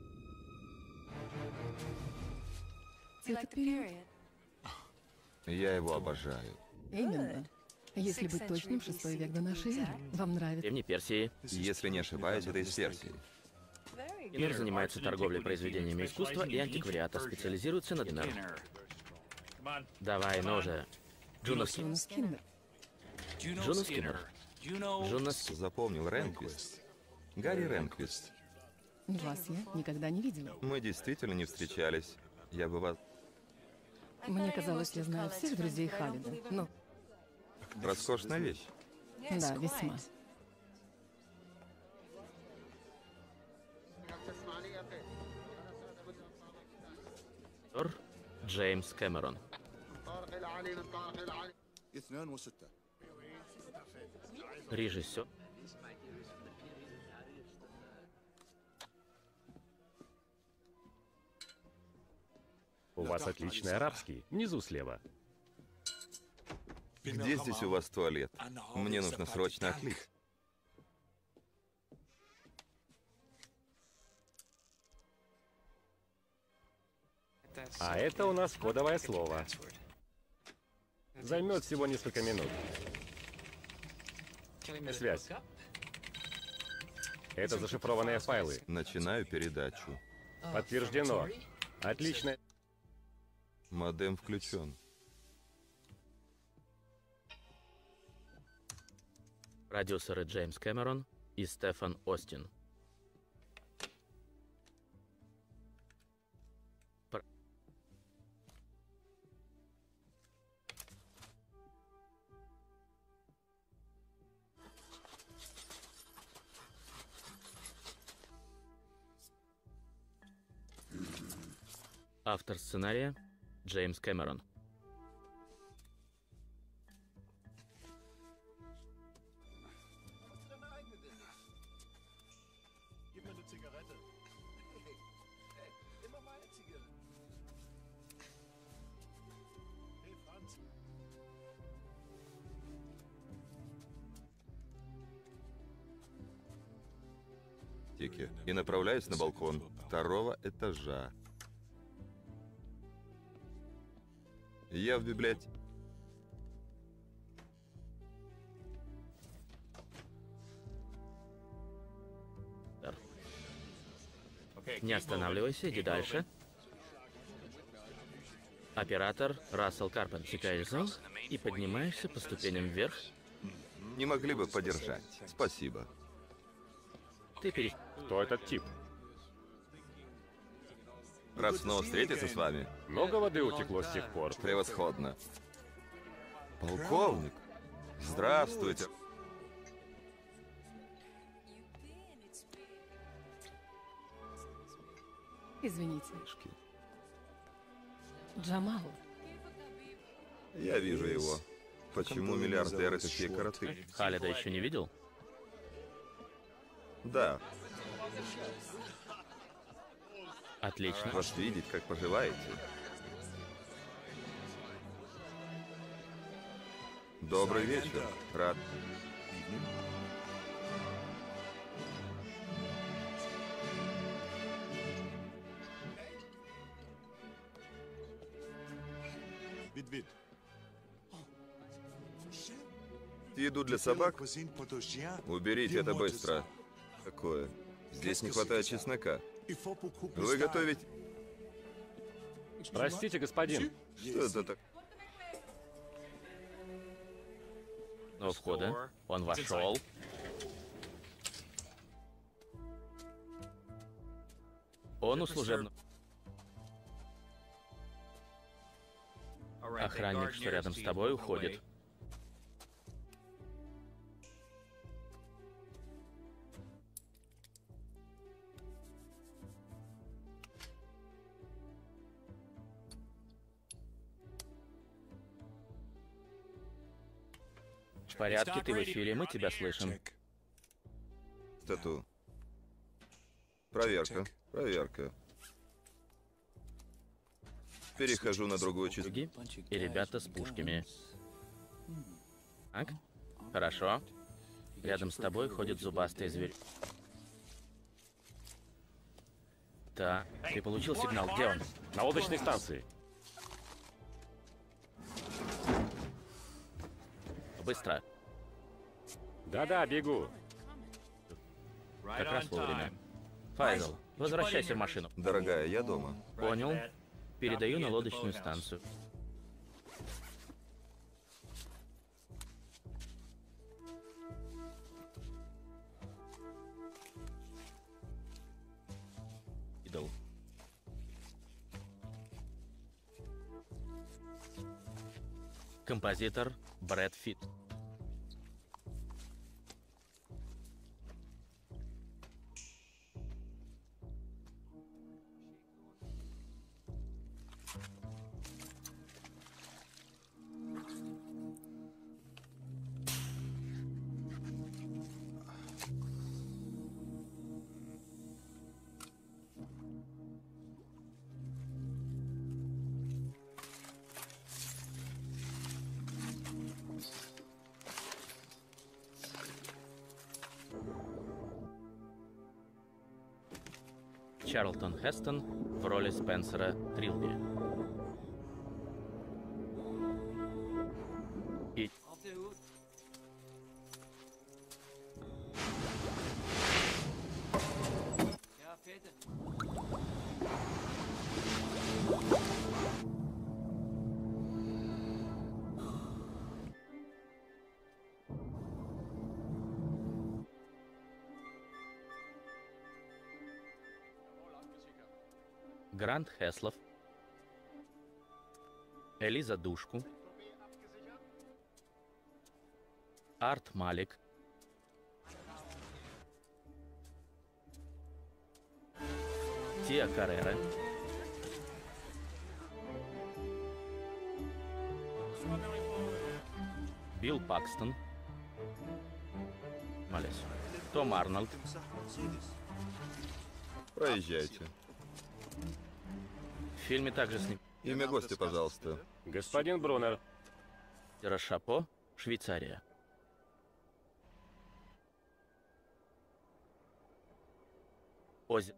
Я его обожаю. Именно. Если быть точным, шестой век до нашей эры. Вам нравится? Древней Персии. Если не ошибаюсь, это из Персии. Мир занимается торговлей произведениями искусства и антиквариата, специализируется на динар. Давай, ну же. Джуно Скиннер. Джуно Скиннер. Джуно Скиннер. Запомнил Ренквист. Гарри Ренквист. Вас я никогда не видела. Мы действительно не встречались. Я бы вас... Мне казалось, я знаю всех друзей Халида, но... Роскошная вещь. Да, весьма. Джеймс Кэмерон. Режиссер. У вас отличный арабский. Внизу слева. Где здесь у вас туалет? Мне нужно срочно отлить. А это у нас кодовое слово. Займет всего несколько минут. Связь. Это зашифрованные файлы. Начинаю передачу. Подтверждено. Отлично. Модем включен. Продюсеры Джеймс Кэмерон и Стефан Остин. Пр... Автор сценария Джеймс Кэмерон. И направляюсь на балкон второго этажа. Я в библиотеке. Не останавливайся, иди дальше. Оператор Рассел Карпент. Секаешь зал и поднимаешься по ступеням вверх. Не могли бы подержать? Спасибо. Ты пере... Кто этот тип? Рад снова встретиться с вами. Много воды утекло с тех пор. Превосходно. Полковник, здравствуйте. Извините. Джамал. Я вижу его. Почему миллиардеры такие короты? Халида еще не видел? Да. Отлично. Вас видеть, как поживаете. Добрый вечер. Рад. Еду для собак? Уберите это быстро. Какое? Здесь не хватает чеснока. Вы готовите... Простите, господин. Что это так? У входа. Он вошел. Он у служебного... Охранник, что рядом с тобой, уходит. В порядке, ты в эфире, мы тебя слышим. Стату. Проверка. Проверка. Перехожу на другую часть. И ребята с пушками. Так, хорошо. Рядом с тобой ходит зубастый зверь. Так, ты получил сигнал, где он? На лодочной станции. Быстро. Да-да, бегу. Как раз вовремя. Файзел, возвращайся в машину. Дорогая, я дома. Понял. Передаю на лодочную станцию. Идол. Композитор Брэд Питт. Чарлтон Хестон в роли Спенсера Трилби. И... Грант Хеслов, Элиза Душку, Арт Малик, Тиа Каррера, Билл Пакстон, Малес, Том Арнольд. Проезжайте. В фильме также с ним. Имя гостя, пожалуйста. Господин Брунер. Шапо, Швейцария. Озеро.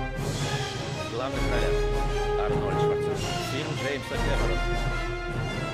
Главных ролях Арнольд Шварценеггер. Фильм Джеймса Кэмерона.